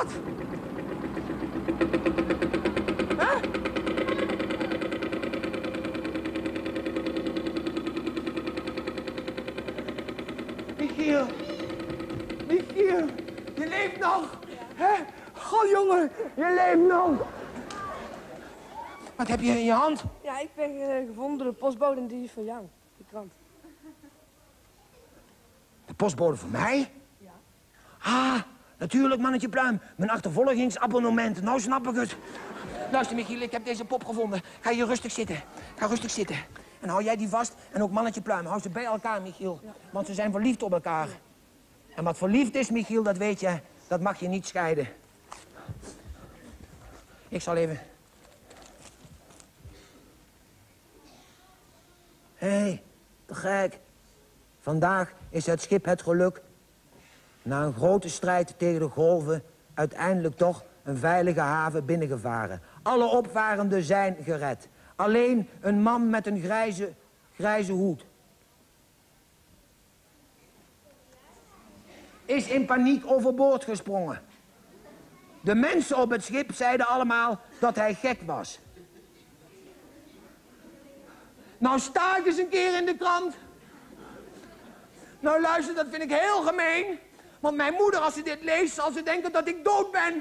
Hè? Michiel. Michiel. Je leeft nog. Hè? God, jongen. Je leeft nog. Wat heb je in je hand? Ja, ik ben gevonden door de postbode en die is van jou. Die krant. De postbode voor mij? Ja. Ah, natuurlijk, Mannetje Pluim. Mijn achtervolgingsabonnement. Nou snap ik het. Luister, Michiel, ik heb deze pop gevonden. Ga hier rustig zitten. Ga rustig zitten. En hou jij die vast en ook Mannetje Pluim. Hou ze bij elkaar, Michiel. Ja. Want ze zijn verliefd op elkaar. En wat verliefd is, Michiel, dat weet je. Dat mag je niet scheiden. Ik zal even... Hé, te gek. Vandaag is het schip Het Geluk, na een grote strijd tegen de golven, uiteindelijk toch een veilige haven binnengevaren. Alle opvarenden zijn gered. Alleen een man met een grijze hoed. Is in paniek overboord gesprongen. De mensen op het schip zeiden allemaal dat hij gek was. Nou sta ik eens een keer in de krant. Nou luister, dat vind ik heel gemeen. Want mijn moeder, als ze dit leest, zal ze denken dat ik dood ben.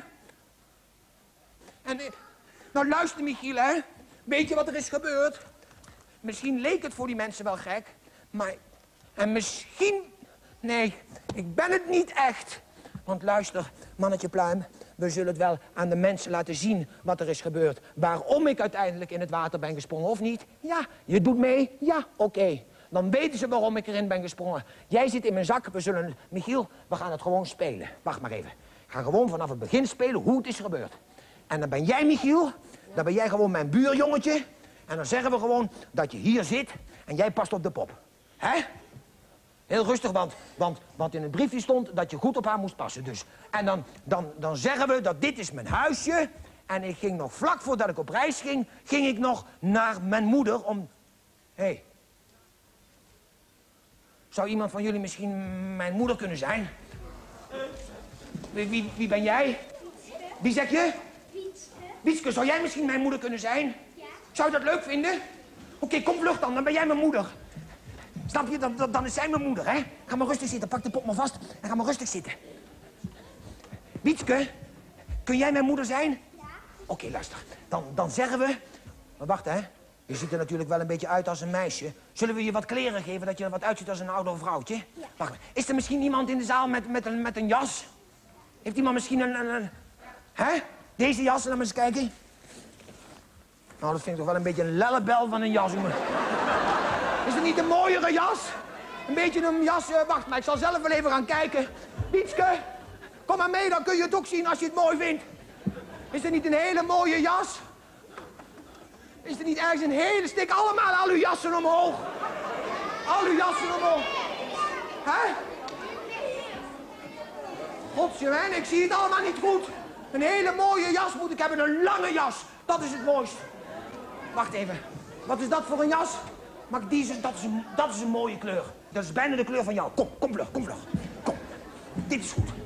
En nou luister, Michiel, hè. Weet je wat er is gebeurd? Misschien leek het voor die mensen wel gek. Maar... En misschien... Nee, ik ben het niet echt. Want luister, mannetje Pluim, we zullen het wel aan de mensen laten zien wat er is gebeurd. Waarom ik uiteindelijk in het water ben gesprongen, of niet? Ja, je doet mee? Ja, oké. Dan weten ze waarom ik erin ben gesprongen. Jij zit in mijn zak, we zullen... Michiel, we gaan het gewoon spelen. Wacht maar even. Ik ga gewoon vanaf het begin spelen hoe het is gebeurd. En dan ben jij, Michiel, dan ben jij gewoon mijn buurjongetje. En dan zeggen we gewoon dat je hier zit en jij past op de pop. Hè? Heel rustig, want in het briefje stond dat je goed op haar moest passen. Dus. En dan zeggen we dat dit is mijn huisje. En ik ging nog vlak voordat ik op reis ging, ging ik nog naar mijn moeder om... Hé. Zou iemand van jullie misschien mijn moeder kunnen zijn? Wie ben jij? Wie zeg je? Wietske, zou jij misschien mijn moeder kunnen zijn? Ja. Zou je dat leuk vinden? Oké, kom vlug dan ben jij mijn moeder. Snap je? Dan is zij mijn moeder, hè? Ga maar rustig zitten, pak de pop maar vast en ga maar rustig zitten. Wietske, kun jij mijn moeder zijn? Ja. Oké, luister. Dan zeggen we... Maar wacht, hè. Je ziet er natuurlijk wel een beetje uit als een meisje. Zullen we je wat kleren geven, dat je er wat uitziet als een ouder vrouwtje? Ja. Wacht maar. Is er misschien iemand in de zaal met een jas? Heeft iemand misschien een... Hè? Deze jas, laat maar eens kijken. Nou, dat vind ik toch wel een beetje een lellebel van een jas, jongen. Is het niet een mooiere jas? Een beetje een jas... wacht maar, ik zal zelf wel even gaan kijken. Wietske, kom maar mee, dan kun je het ook zien als je het mooi vindt. Is er niet een hele mooie jas? Is er niet ergens een hele... Steek allemaal al uw jassen omhoog. Al uw jassen omhoog. Hè? Godsjewijn, ik zie het allemaal niet goed. Een hele mooie jas moet ik hebben, een lange jas. Dat is het mooiste. Wacht even. Wat is dat voor een jas? Maar dat is een mooie kleur. Dat is bijna de kleur van jou. Kom vlug, kom vlug. Kom. Dit is goed.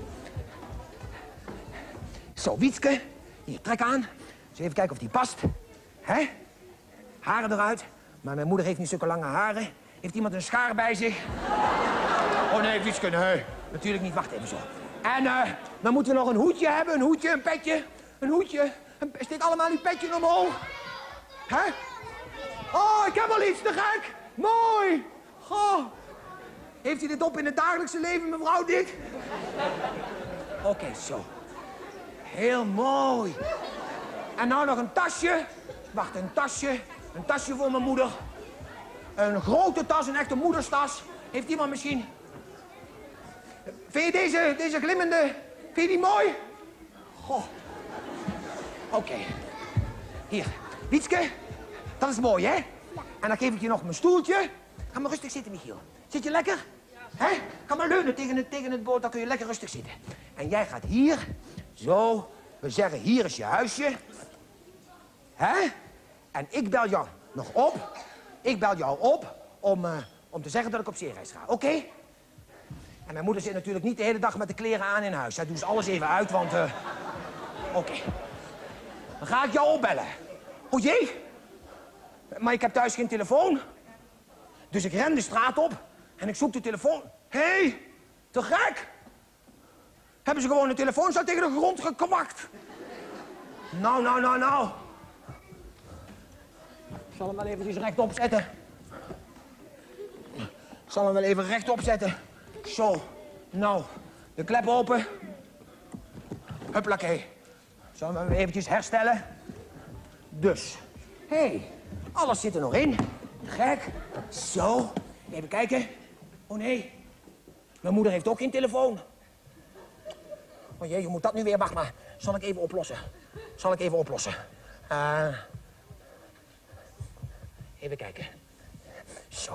Zo, Wietske. Hier, trek aan. Eens even kijken of die past. Hè? Haren eruit. Maar mijn moeder heeft niet zulke lange haren. Heeft iemand een schaar bij zich? Oh nee, Wietske, nee. Natuurlijk niet. Wacht even zo. En dan moeten we nog een hoedje hebben. Een hoedje, een petje. Een hoedje. Steek allemaal die petje omhoog. Hè? Oh, ik heb al iets te gek. Mooi. Goh. Heeft u dit op in het dagelijkse leven, mevrouw Dik? Oké, zo. Heel mooi. En nou nog een tasje. Wacht, een tasje. Een tasje voor mijn moeder. Een grote tas, een echte moederstas. Heeft iemand misschien... Vind je deze glimmende... Vind je die mooi? Goh. Oké. Hier. Wietske, dat is mooi, hè? Ja. En dan geef ik je nog mijn stoeltje. Ga maar rustig zitten, Michiel. Zit je lekker? Ja. Hè? Ga maar leunen tegen het boord, dan kun je lekker rustig zitten. En jij gaat hier. Zo. We zeggen, hier is je huisje. Hè? En ik bel jou nog op. Ik bel jou op om te zeggen dat ik op zeereis ga. Oké? En mijn moeder zit natuurlijk niet de hele dag met de kleren aan in huis. Zij doet alles even uit, want... Oké. Dan ga ik jou opbellen. O jee. Maar ik heb thuis geen telefoon. Dus ik ren de straat op en ik zoek de telefoon. Hé, te gek. Hebben ze gewoon een telefoon zo tegen de grond gekwakt. Nou. Ik zal hem wel eventjes rechtop zetten. Ik zal hem wel even rechtop zetten. Zo. Nou, de klep open. Huppakee. Zullen we hem eventjes herstellen? Dus. Hé, alles zit er nog in. Gek. Zo. Even kijken. Oh nee. Mijn moeder heeft ook geen telefoon. Oh jee, hoe moet dat nu weer? Wacht maar. Zal ik even oplossen. Even kijken. Zo.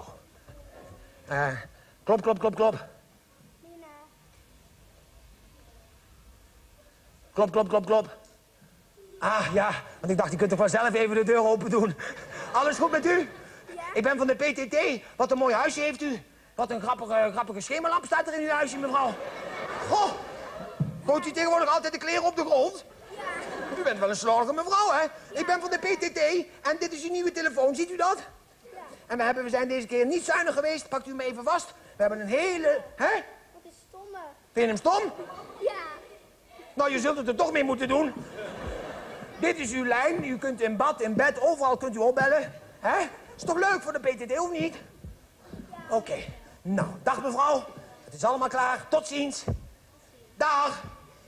Klop. Nina. Klop. Ah, ja, want ik dacht, je kunt toch wel zelf even de deur open doen. Alles goed met u? Ja. Ik ben van de PTT. Wat een mooi huisje heeft u. Wat een grappige schemerlamp staat er in uw huisje, mevrouw. Goh, gooit u tegenwoordig altijd de kleren op de grond? Ja. U bent wel een slordige mevrouw, hè? Ik ben van de PTT en dit is uw nieuwe telefoon, ziet u dat? Ja. En we zijn deze keer niet zuinig geweest. Pakt u me even vast. We hebben een hele... Hè? Wat is stomme. Vind je hem stom? Ja. Nou, je zult het er toch mee moeten doen. Dit is uw lijn. U kunt in bad, in bed, overal kunt u opbellen. Hè? Is toch leuk voor de PTT, of niet? Ja. Oké. Nou, dag mevrouw. Het is allemaal klaar. Tot ziens. Dag.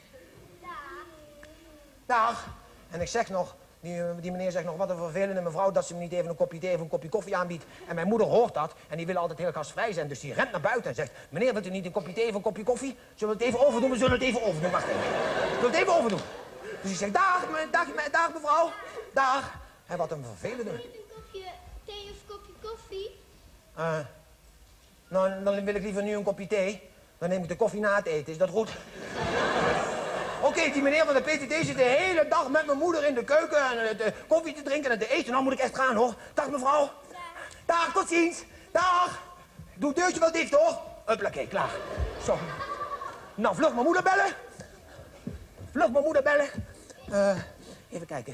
Dag. En ik zeg nog, die meneer zegt nog, wat een vervelende mevrouw dat ze me niet even een kopje thee of een kopje koffie aanbiedt. En mijn moeder hoort dat en die wil altijd heel gastvrij zijn. Dus die rent naar buiten en zegt, meneer, wilt u niet een kopje thee of een kopje koffie? Zullen we het even overdoen? We zullen het even overdoen. Wacht even. Zullen we het even overdoen? Dus ik zeg, dag mevrouw. Dag. En wat een vervelende. Niet een kopje thee of kopje koffie? Nou, dan wil ik liever nu een kopje thee. Dan neem ik de koffie na het eten. Is dat goed? Oké, die meneer van de PTT zit de hele dag met mijn moeder in de keuken en de koffie te drinken en te eten. Nou moet ik echt gaan, hoor. Dag, mevrouw. Dag, tot ziens. Dag. Doe het deurtje wel dicht, hoor. Huppakee, klaar. Zo. Nou, vlug mijn moeder bellen. Vlug mijn moeder bellen. Even kijken.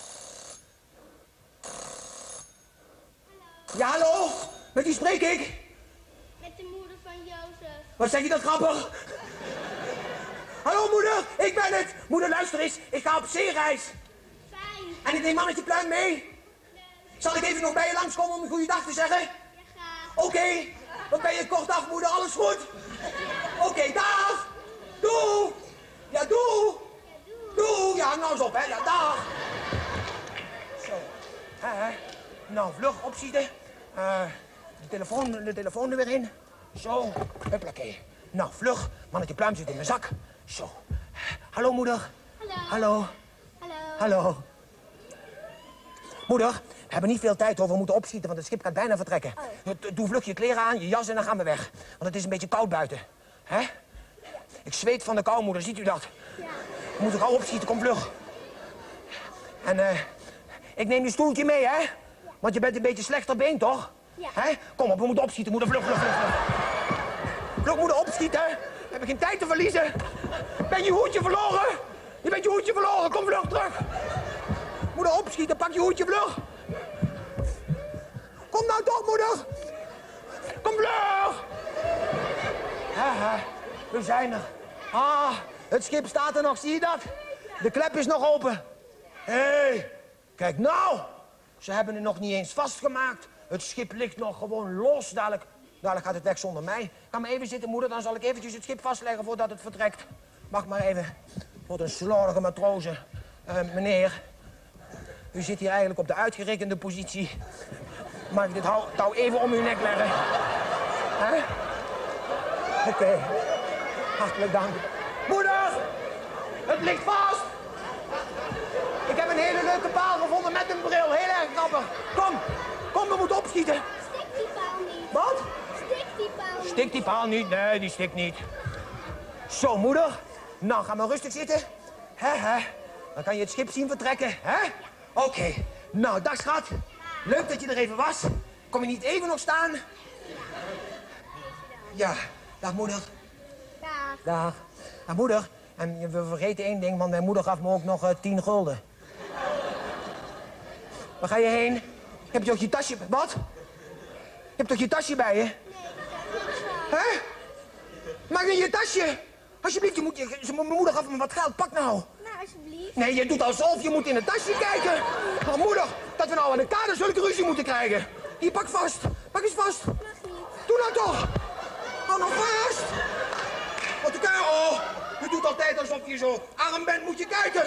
Ja, hallo? Met wie spreek ik? Met de moeder van Jozef. Wat zeg je dat grappig? Hallo moeder, ik ben het. Moeder, luister eens. Ik ga op zeereis. Fijn. En ik neem mannetje Pluim mee. Nee. Zal ik even nog bij je langskomen om een goede dag te zeggen? Ja, ga. Oké. Wat ben je kort dag, moeder. Alles goed? Oké, dag. Doe. Ja, doe. Doe. Ja, nou eens op, hè. Ja, dag. Zo. Nou, vlug opschieten. De telefoon er weer in. Zo. Huppakee. Nou, vlug. Mannetje Pluim zit in mijn zak. Zo. Hallo, moeder. Hallo. Hallo. Hallo. Hallo. Moeder, we hebben niet veel tijd, hoor. We moeten opschieten, want het schip gaat bijna vertrekken. Doe vlug je kleren aan, je jas en dan gaan we weg. Want het is een beetje koud buiten. Hè? Ja. Ik zweet van de kou, moeder. Ziet u dat? Ja. We moeten gauw opschieten. Kom vlug. En ik neem je stoeltje mee, hè? Want je bent een beetje slechter been, toch? Ja. Hè? Kom op, we moeten opschieten, moeder. Vlug, vlug, vlug, vlug. Vlug, moeder, opschieten. We hebben geen tijd te verliezen. Ben je hoedje verloren? Je bent je hoedje verloren. Kom vlug terug. Moeder, opschieten. Pak je hoedje vlug. Kom nou toch, moeder. Kom vlug. We zijn er. Ah, het schip staat er nog. Zie je dat? De klep is nog open. Hé, kijk nou. Ze hebben het nog niet eens vastgemaakt. Het schip ligt nog gewoon los. Dadelijk gaat het weg zonder mij. Ga maar even zitten, moeder. Dan zal ik eventjes het schip vastleggen voordat het vertrekt. Wacht maar even. Wat een slordige matrozen. Meneer, u zit hier eigenlijk op de uitgerekende positie. Mag ik dit touw even om uw nek leggen? Hè? Oké. Hartelijk dank. Moeder! Het ligt vast! Ik heb een hele leuke paal gevonden met een bril. Heel erg grappig. Kom, we moeten opschieten. Stikt die paal niet? Wat? Stikt die paal niet? Stikt die paal niet? Nee, die stikt niet. Zo, moeder. Nou, ga maar rustig zitten. Hè? Dan kan je het schip zien vertrekken, hè? Oké. Nou, dag schat. Leuk dat je er even was. Kom je niet even nog staan? Ja. Dag, moeder. Dag. Dag. Nou, moeder. En we vergeten één ding, want mijn moeder gaf me ook nog 10 gulden. Waar ga je heen? Je hebt toch je tasje... Wat? Je hebt toch je tasje bij je? Nee, dat is niks van. Hè? Maak in je tasje. Alsjeblieft, mijn moeder gaf me wat geld. Pak nou. Nou, alsjeblieft. Nee, je doet alsof. Je moet in het tasje kijken. Maar moeder, dat we nou aan de kade zulke ruzie moeten krijgen. Hier, pak vast. Pak eens vast. Mag niet. Doe nou toch. Hou nou vast. Wat de kuil. Je doet altijd alsof je zo arm bent, moet je kijken.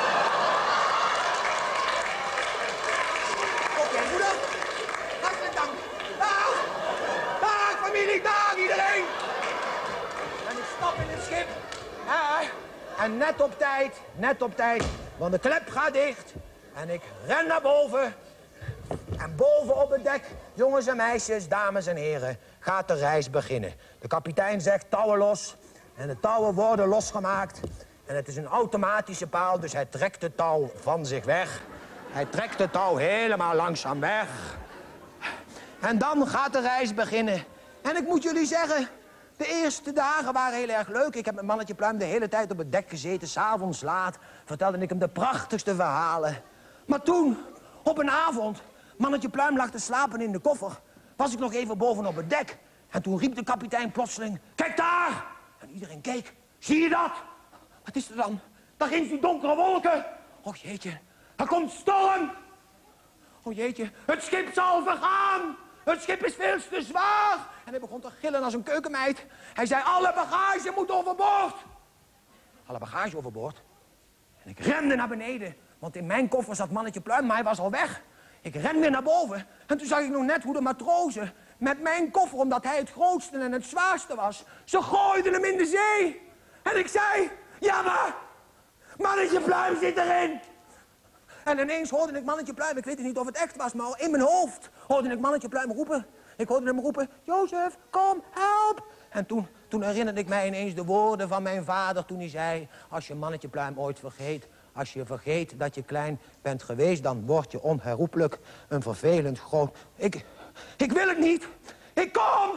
Oké, moeder. Hartelijk dank. Dag. Dag, familie. Dag, iedereen. En ik stap in het schip. En net op tijd, want de klep gaat dicht. En ik ren naar boven. En boven op het dek, jongens en meisjes, dames en heren, gaat de reis beginnen. De kapitein zegt touwen los. En de touwen worden losgemaakt. En het is een automatische paal, dus hij trekt het touw van zich weg. Hij trekt het touw helemaal langzaam weg. En dan gaat de reis beginnen. En ik moet jullie zeggen, de eerste dagen waren heel erg leuk. Ik heb met Mannetje Pluim de hele tijd op het dek gezeten. 's Avonds laat vertelde ik hem de prachtigste verhalen. Maar toen, op een avond, Mannetje Pluim lag te slapen in de koffer, was ik nog even boven op het dek. En toen riep de kapitein plotseling, kijk daar! En iedereen keek. Zie je dat? Wat is er dan? Daar ginds die donkere wolken. Och jeetje, er komt storm. Oh jeetje, het schip zal vergaan. Het schip is veel te zwaar. En hij begon te gillen als een keukenmeid. Hij zei, alle bagage moet overboord. Alle bagage overboord? En ik rende naar beneden. Want in mijn koffer zat Mannetje Pluim, maar hij was al weg. Ik ren weer naar boven. En toen zag ik nog net hoe de matrozen met mijn koffer, omdat hij het grootste en het zwaarste was, ze gooiden hem in de zee. En ik zei, ja maar, Mannetje Pluim zit erin. En ineens hoorde ik Mannetje Pluim, ik weet niet of het echt was, maar in mijn hoofd hoorde ik Mannetje Pluim roepen. Ik hoorde hem roepen, Jozef, kom, help. En toen herinnerde ik mij ineens de woorden van mijn vader toen hij zei, als je Mannetje Pluim ooit vergeet, als je vergeet dat je klein bent geweest, dan word je onherroepelijk een vervelend groot... Ik wil het niet. Ik kom.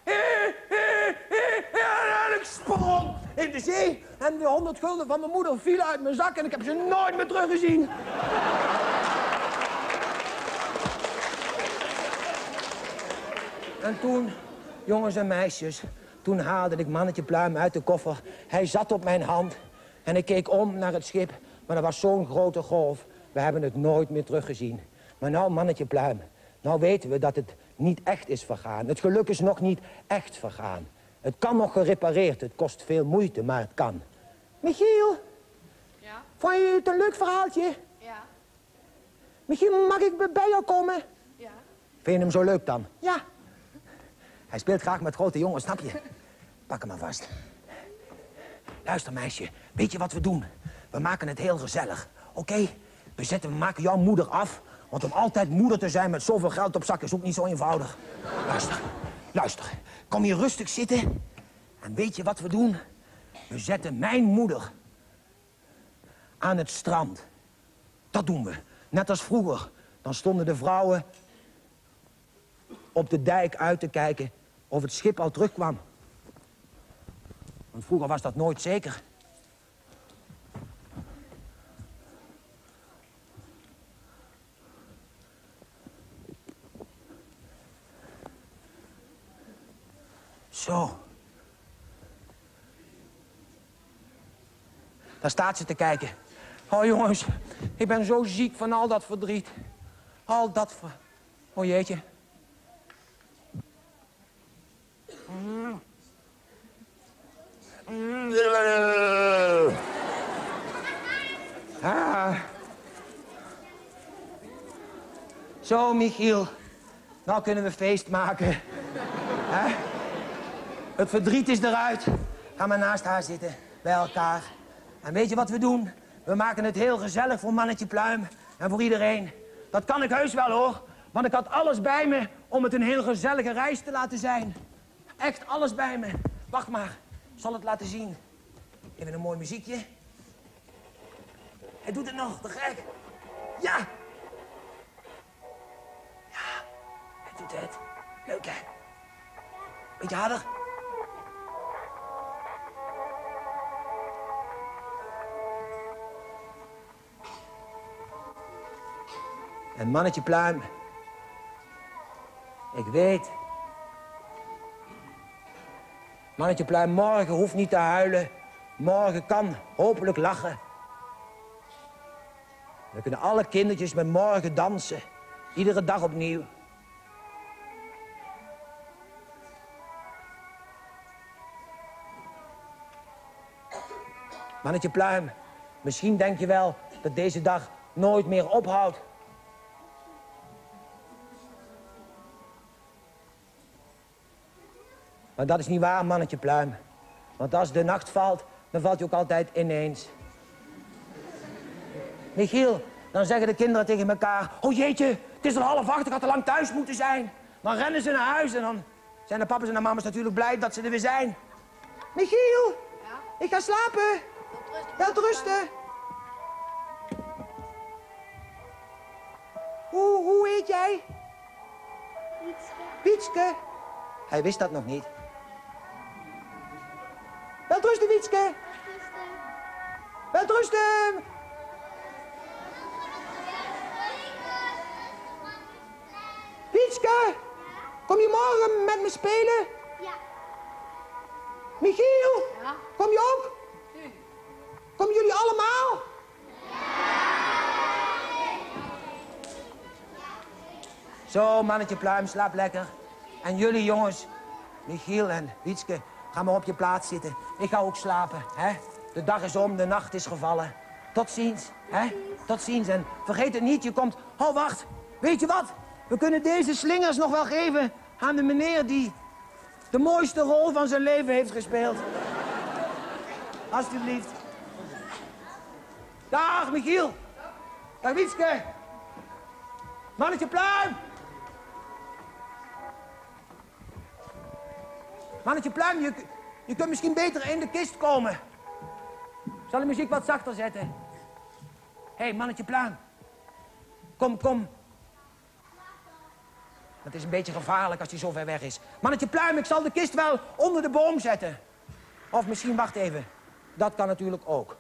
En ik sprong in de zee. En de 100 gulden van mijn moeder vielen uit mijn zak en ik heb ze nooit meer teruggezien. En toen, jongens en meisjes, toen haalde ik Mannetje Pluim uit de koffer. Hij zat op mijn hand en ik keek om naar het schip. Maar er was zo'n grote golf. We hebben het nooit meer teruggezien. Maar nou, Mannetje Pluim, nou weten we dat het niet echt is vergaan. Het geluk is nog niet echt vergaan. Het kan nog gerepareerd. Het kost veel moeite, maar het kan. Michiel? Ja? Vond je het een leuk verhaaltje? Ja. Michiel, mag ik bij jou komen? Ja. Vind je hem zo leuk dan? Ja. Hij speelt graag met grote jongens, snap je? Pak hem maar vast. Luister, meisje. Weet je wat we doen? We maken het heel gezellig. Oké? We maken jouw moeder af. Want om altijd moeder te zijn met zoveel geld op zak is ook niet zo eenvoudig. Luister. Kom hier rustig zitten. En weet je wat we doen? We zetten mijn moeder aan het strand. Dat doen we. Net als vroeger. Dan stonden de vrouwen op de dijk uit te kijken of het schip al terugkwam. Want vroeger was dat nooit zeker. Zo. Daar staat ze te kijken. Oh jongens, ik ben zo ziek van al dat verdriet. Al dat Oh jeetje. Zo, Michiel. Nou kunnen we feest maken. Het verdriet is eruit. Ga maar naast haar zitten, bij elkaar. En weet je wat we doen? We maken het heel gezellig voor Mannetje Pluim en voor iedereen. Dat kan ik heus wel, hoor. Want ik had alles bij me om het een heel gezellige reis te laten zijn. Echt alles bij me. Wacht maar, ik zal het laten zien. Even een mooi muziekje. Hij doet het nog, te gek. Ja! Ja, hij doet het. Leuk, hè? Beetje harder. En Mannetje Pluim, ik weet. Mannetje Pluim, morgen hoeft niet te huilen. Morgen kan hopelijk lachen. We kunnen alle kindertjes met morgen dansen. Iedere dag opnieuw. Mannetje Pluim, misschien denk je wel dat deze dag nooit meer ophoudt. Maar dat is niet waar, Mannetje Pluim. Want als de nacht valt, dan valt hij ook altijd ineens. Michiel, dan zeggen de kinderen tegen elkaar... Oh jeetje, het is al 7:30, ik had al lang thuis moeten zijn. Dan rennen ze naar huis en dan zijn de papa's en de mama's natuurlijk blij dat ze er weer zijn. Michiel, Ja? ik ga slapen. Tot Welterusten. Hoe heet jij? Wietske. Hij wist dat nog niet. Welterusten, Wietske. Welterusten. Wietske, kom je morgen met me spelen? Ja. Michiel, Ja? kom je ook? Komen jullie allemaal? Zo, mannetje Pluim, slaap lekker. En jullie jongens, Michiel en Wietske, ga maar op je plaats zitten. Ik ga ook slapen, hè? De dag is om, de nacht is gevallen. Tot ziens, hè? Tot ziens. En vergeet het niet, je komt... Oh, wacht. Weet je wat? We kunnen deze slingers nog wel geven aan de meneer die de mooiste rol van zijn leven heeft gespeeld. Alsjeblieft. Dag, Michiel. Dag, Wietske. Mannetje Pluim. Mannetje Pluim, je kunt misschien beter in de kist komen. Ik zal de muziek wat zachter zetten. Hé, mannetje Pluim. Kom. Het is een beetje gevaarlijk als hij zo ver weg is. Mannetje Pluim, ik zal de kist wel onder de boom zetten. Of misschien, wacht even. Dat kan natuurlijk ook.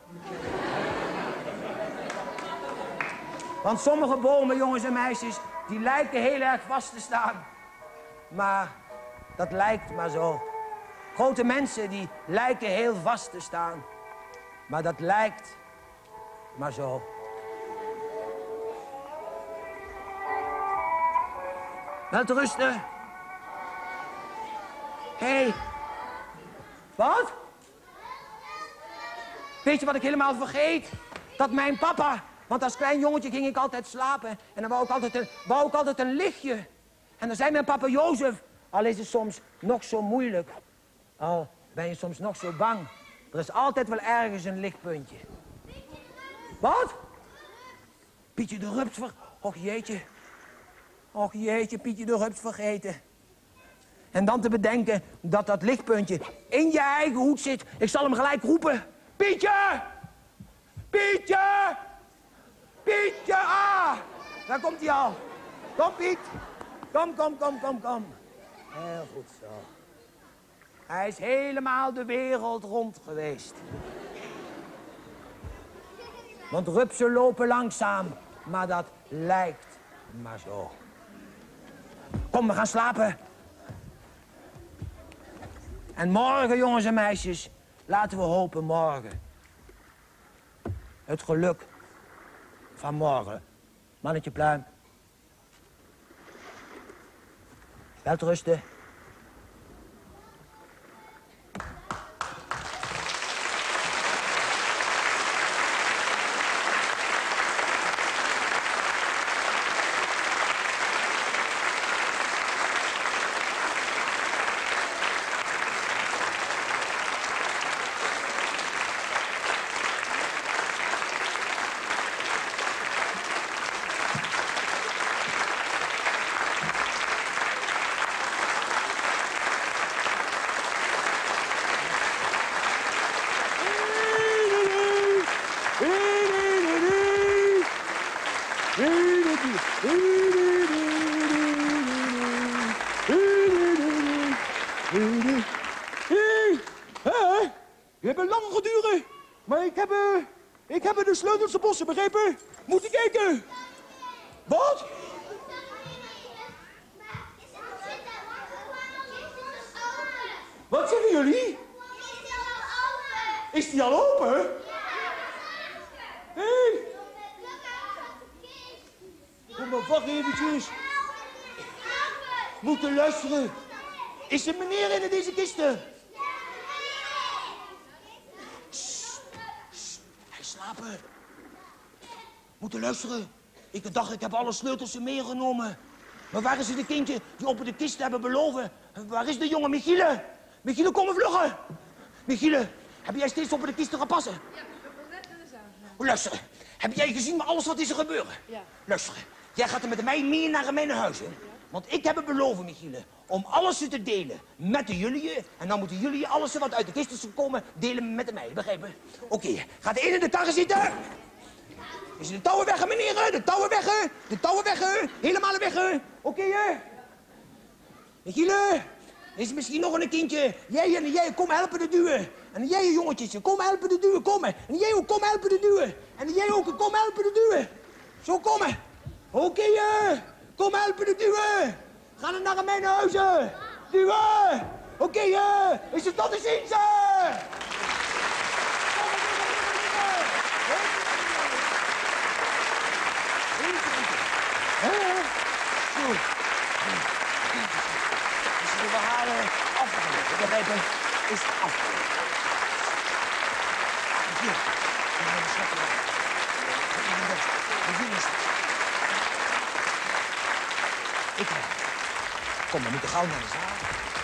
Want sommige bomen, jongens en meisjes, die lijken heel erg vast te staan. Maar dat lijkt maar zo. Grote mensen, die lijken heel vast te staan. Maar dat lijkt maar zo. Welterusten. Hé. Wat? Weet je wat ik helemaal vergeet? Dat mijn papa... Want als klein jongetje ging ik altijd slapen. En dan wou ik altijd een lichtje. En dan zei mijn papa Jozef... Al is het soms nog zo moeilijk. Al ben je soms nog zo bang. Er is altijd wel ergens een lichtpuntje. Wat? Pietje de Rups Och jeetje. Och jeetje, Pietje de Rups vergeten. En dan te bedenken dat dat lichtpuntje in je eigen hoed zit. Ik zal hem gelijk roepen. Pietje! Pietje! Pietje! Ah! Daar komt hij al. Kom, Piet. Kom. Heel goed zo. Hij is helemaal de wereld rond geweest. Want rupsen lopen langzaam, maar dat lijkt maar zo. Kom, we gaan slapen. En morgen, jongens en meisjes, laten we hopen morgen. Het geluk van morgen. Mannetje Pluim. Welterusten. Je hebt een lang geduren, maar ik heb de sleutels de bossen, begrepen? Moet je kijken. Wat? Wat zeggen jullie? Is die al open? Hé! Kom maar, wacht eventjes. Moeten luisteren. Is er meneer in deze kisten? Hij slapen. Moeten luisteren. Ik dacht, ik heb alle sleutels meegenomen. Maar waar is de kindje die op de kist hebben beloven? Waar is de jongen Michiele? Michiele, kom maar vluggen. Michiele, heb jij steeds op de kisten gaan passen? Ja, dat was net in de zaal. Luister, heb jij gezien met alles wat is er gebeuren? Ja. Luister, jij gaat er met mij mee naar mijn huis, hè? Want ik heb het beloven, Michiele. om alles te delen met de jullie. En dan moeten jullie alles wat uit de kist is gekomen delen met mij, begrijpen? Oké, gaat de ene in de karren zitten? Is de touwen weg, meneer? De touwen weg, hè? De touwen weg, hè? Helemaal weg, hè? Oké, hè? Michiele, is er misschien nog een kindje? Jij en jij, kom helpen de duwen. En jij, jongetjes, kom helpen de duwen, kom. En jij ook, kom helpen de duwen. En jij ook, kom helpen de duwen. Zo, komen. Oké, kom helpen de duwen. Ga dan naar mijn huizen. Duwen. Oké, is het tot de ziens, Dus de verhalen afgelopen. Begrijpen? Is afgelopen. Hier. Kom, we moeten gauw naar de zaal.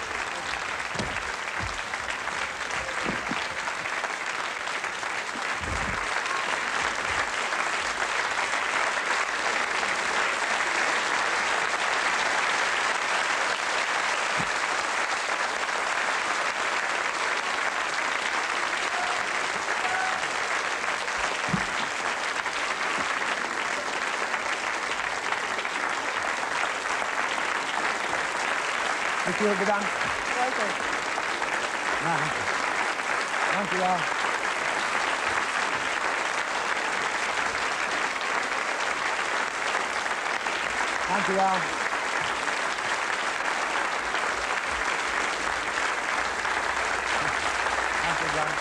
Heel bedankt. Ja, dank u wel. Dank u wel. Dank u wel.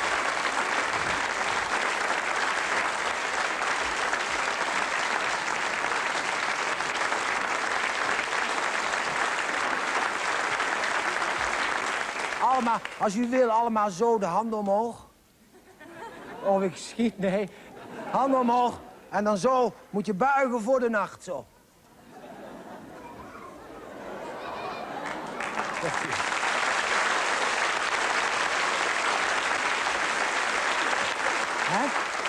Allemaal, als u wil, allemaal zo de handen omhoog. Of ik schiet, nee. Handen omhoog. En dan zo moet je buigen voor de nacht, zo. Hè?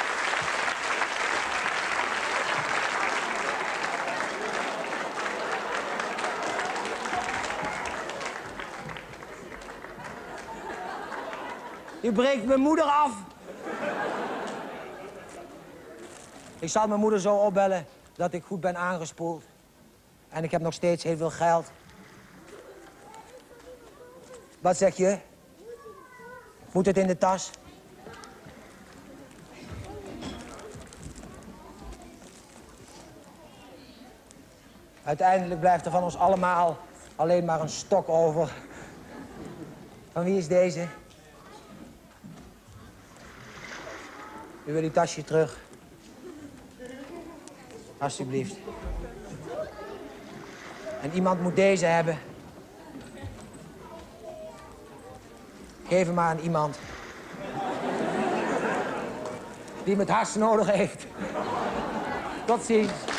Je breekt mijn moeder af. Ik zal mijn moeder zo opbellen dat ik goed ben aangespoeld. En ik heb nog steeds heel veel geld. Wat zeg je? Moet het in de tas? Uiteindelijk blijft er van ons allemaal alleen maar een stok over. Van wie is deze? U wil uw tasje terug. Alsjeblieft. En iemand moet deze hebben. Geef hem maar aan iemand. Die hem het hardst nodig heeft. Tot ziens.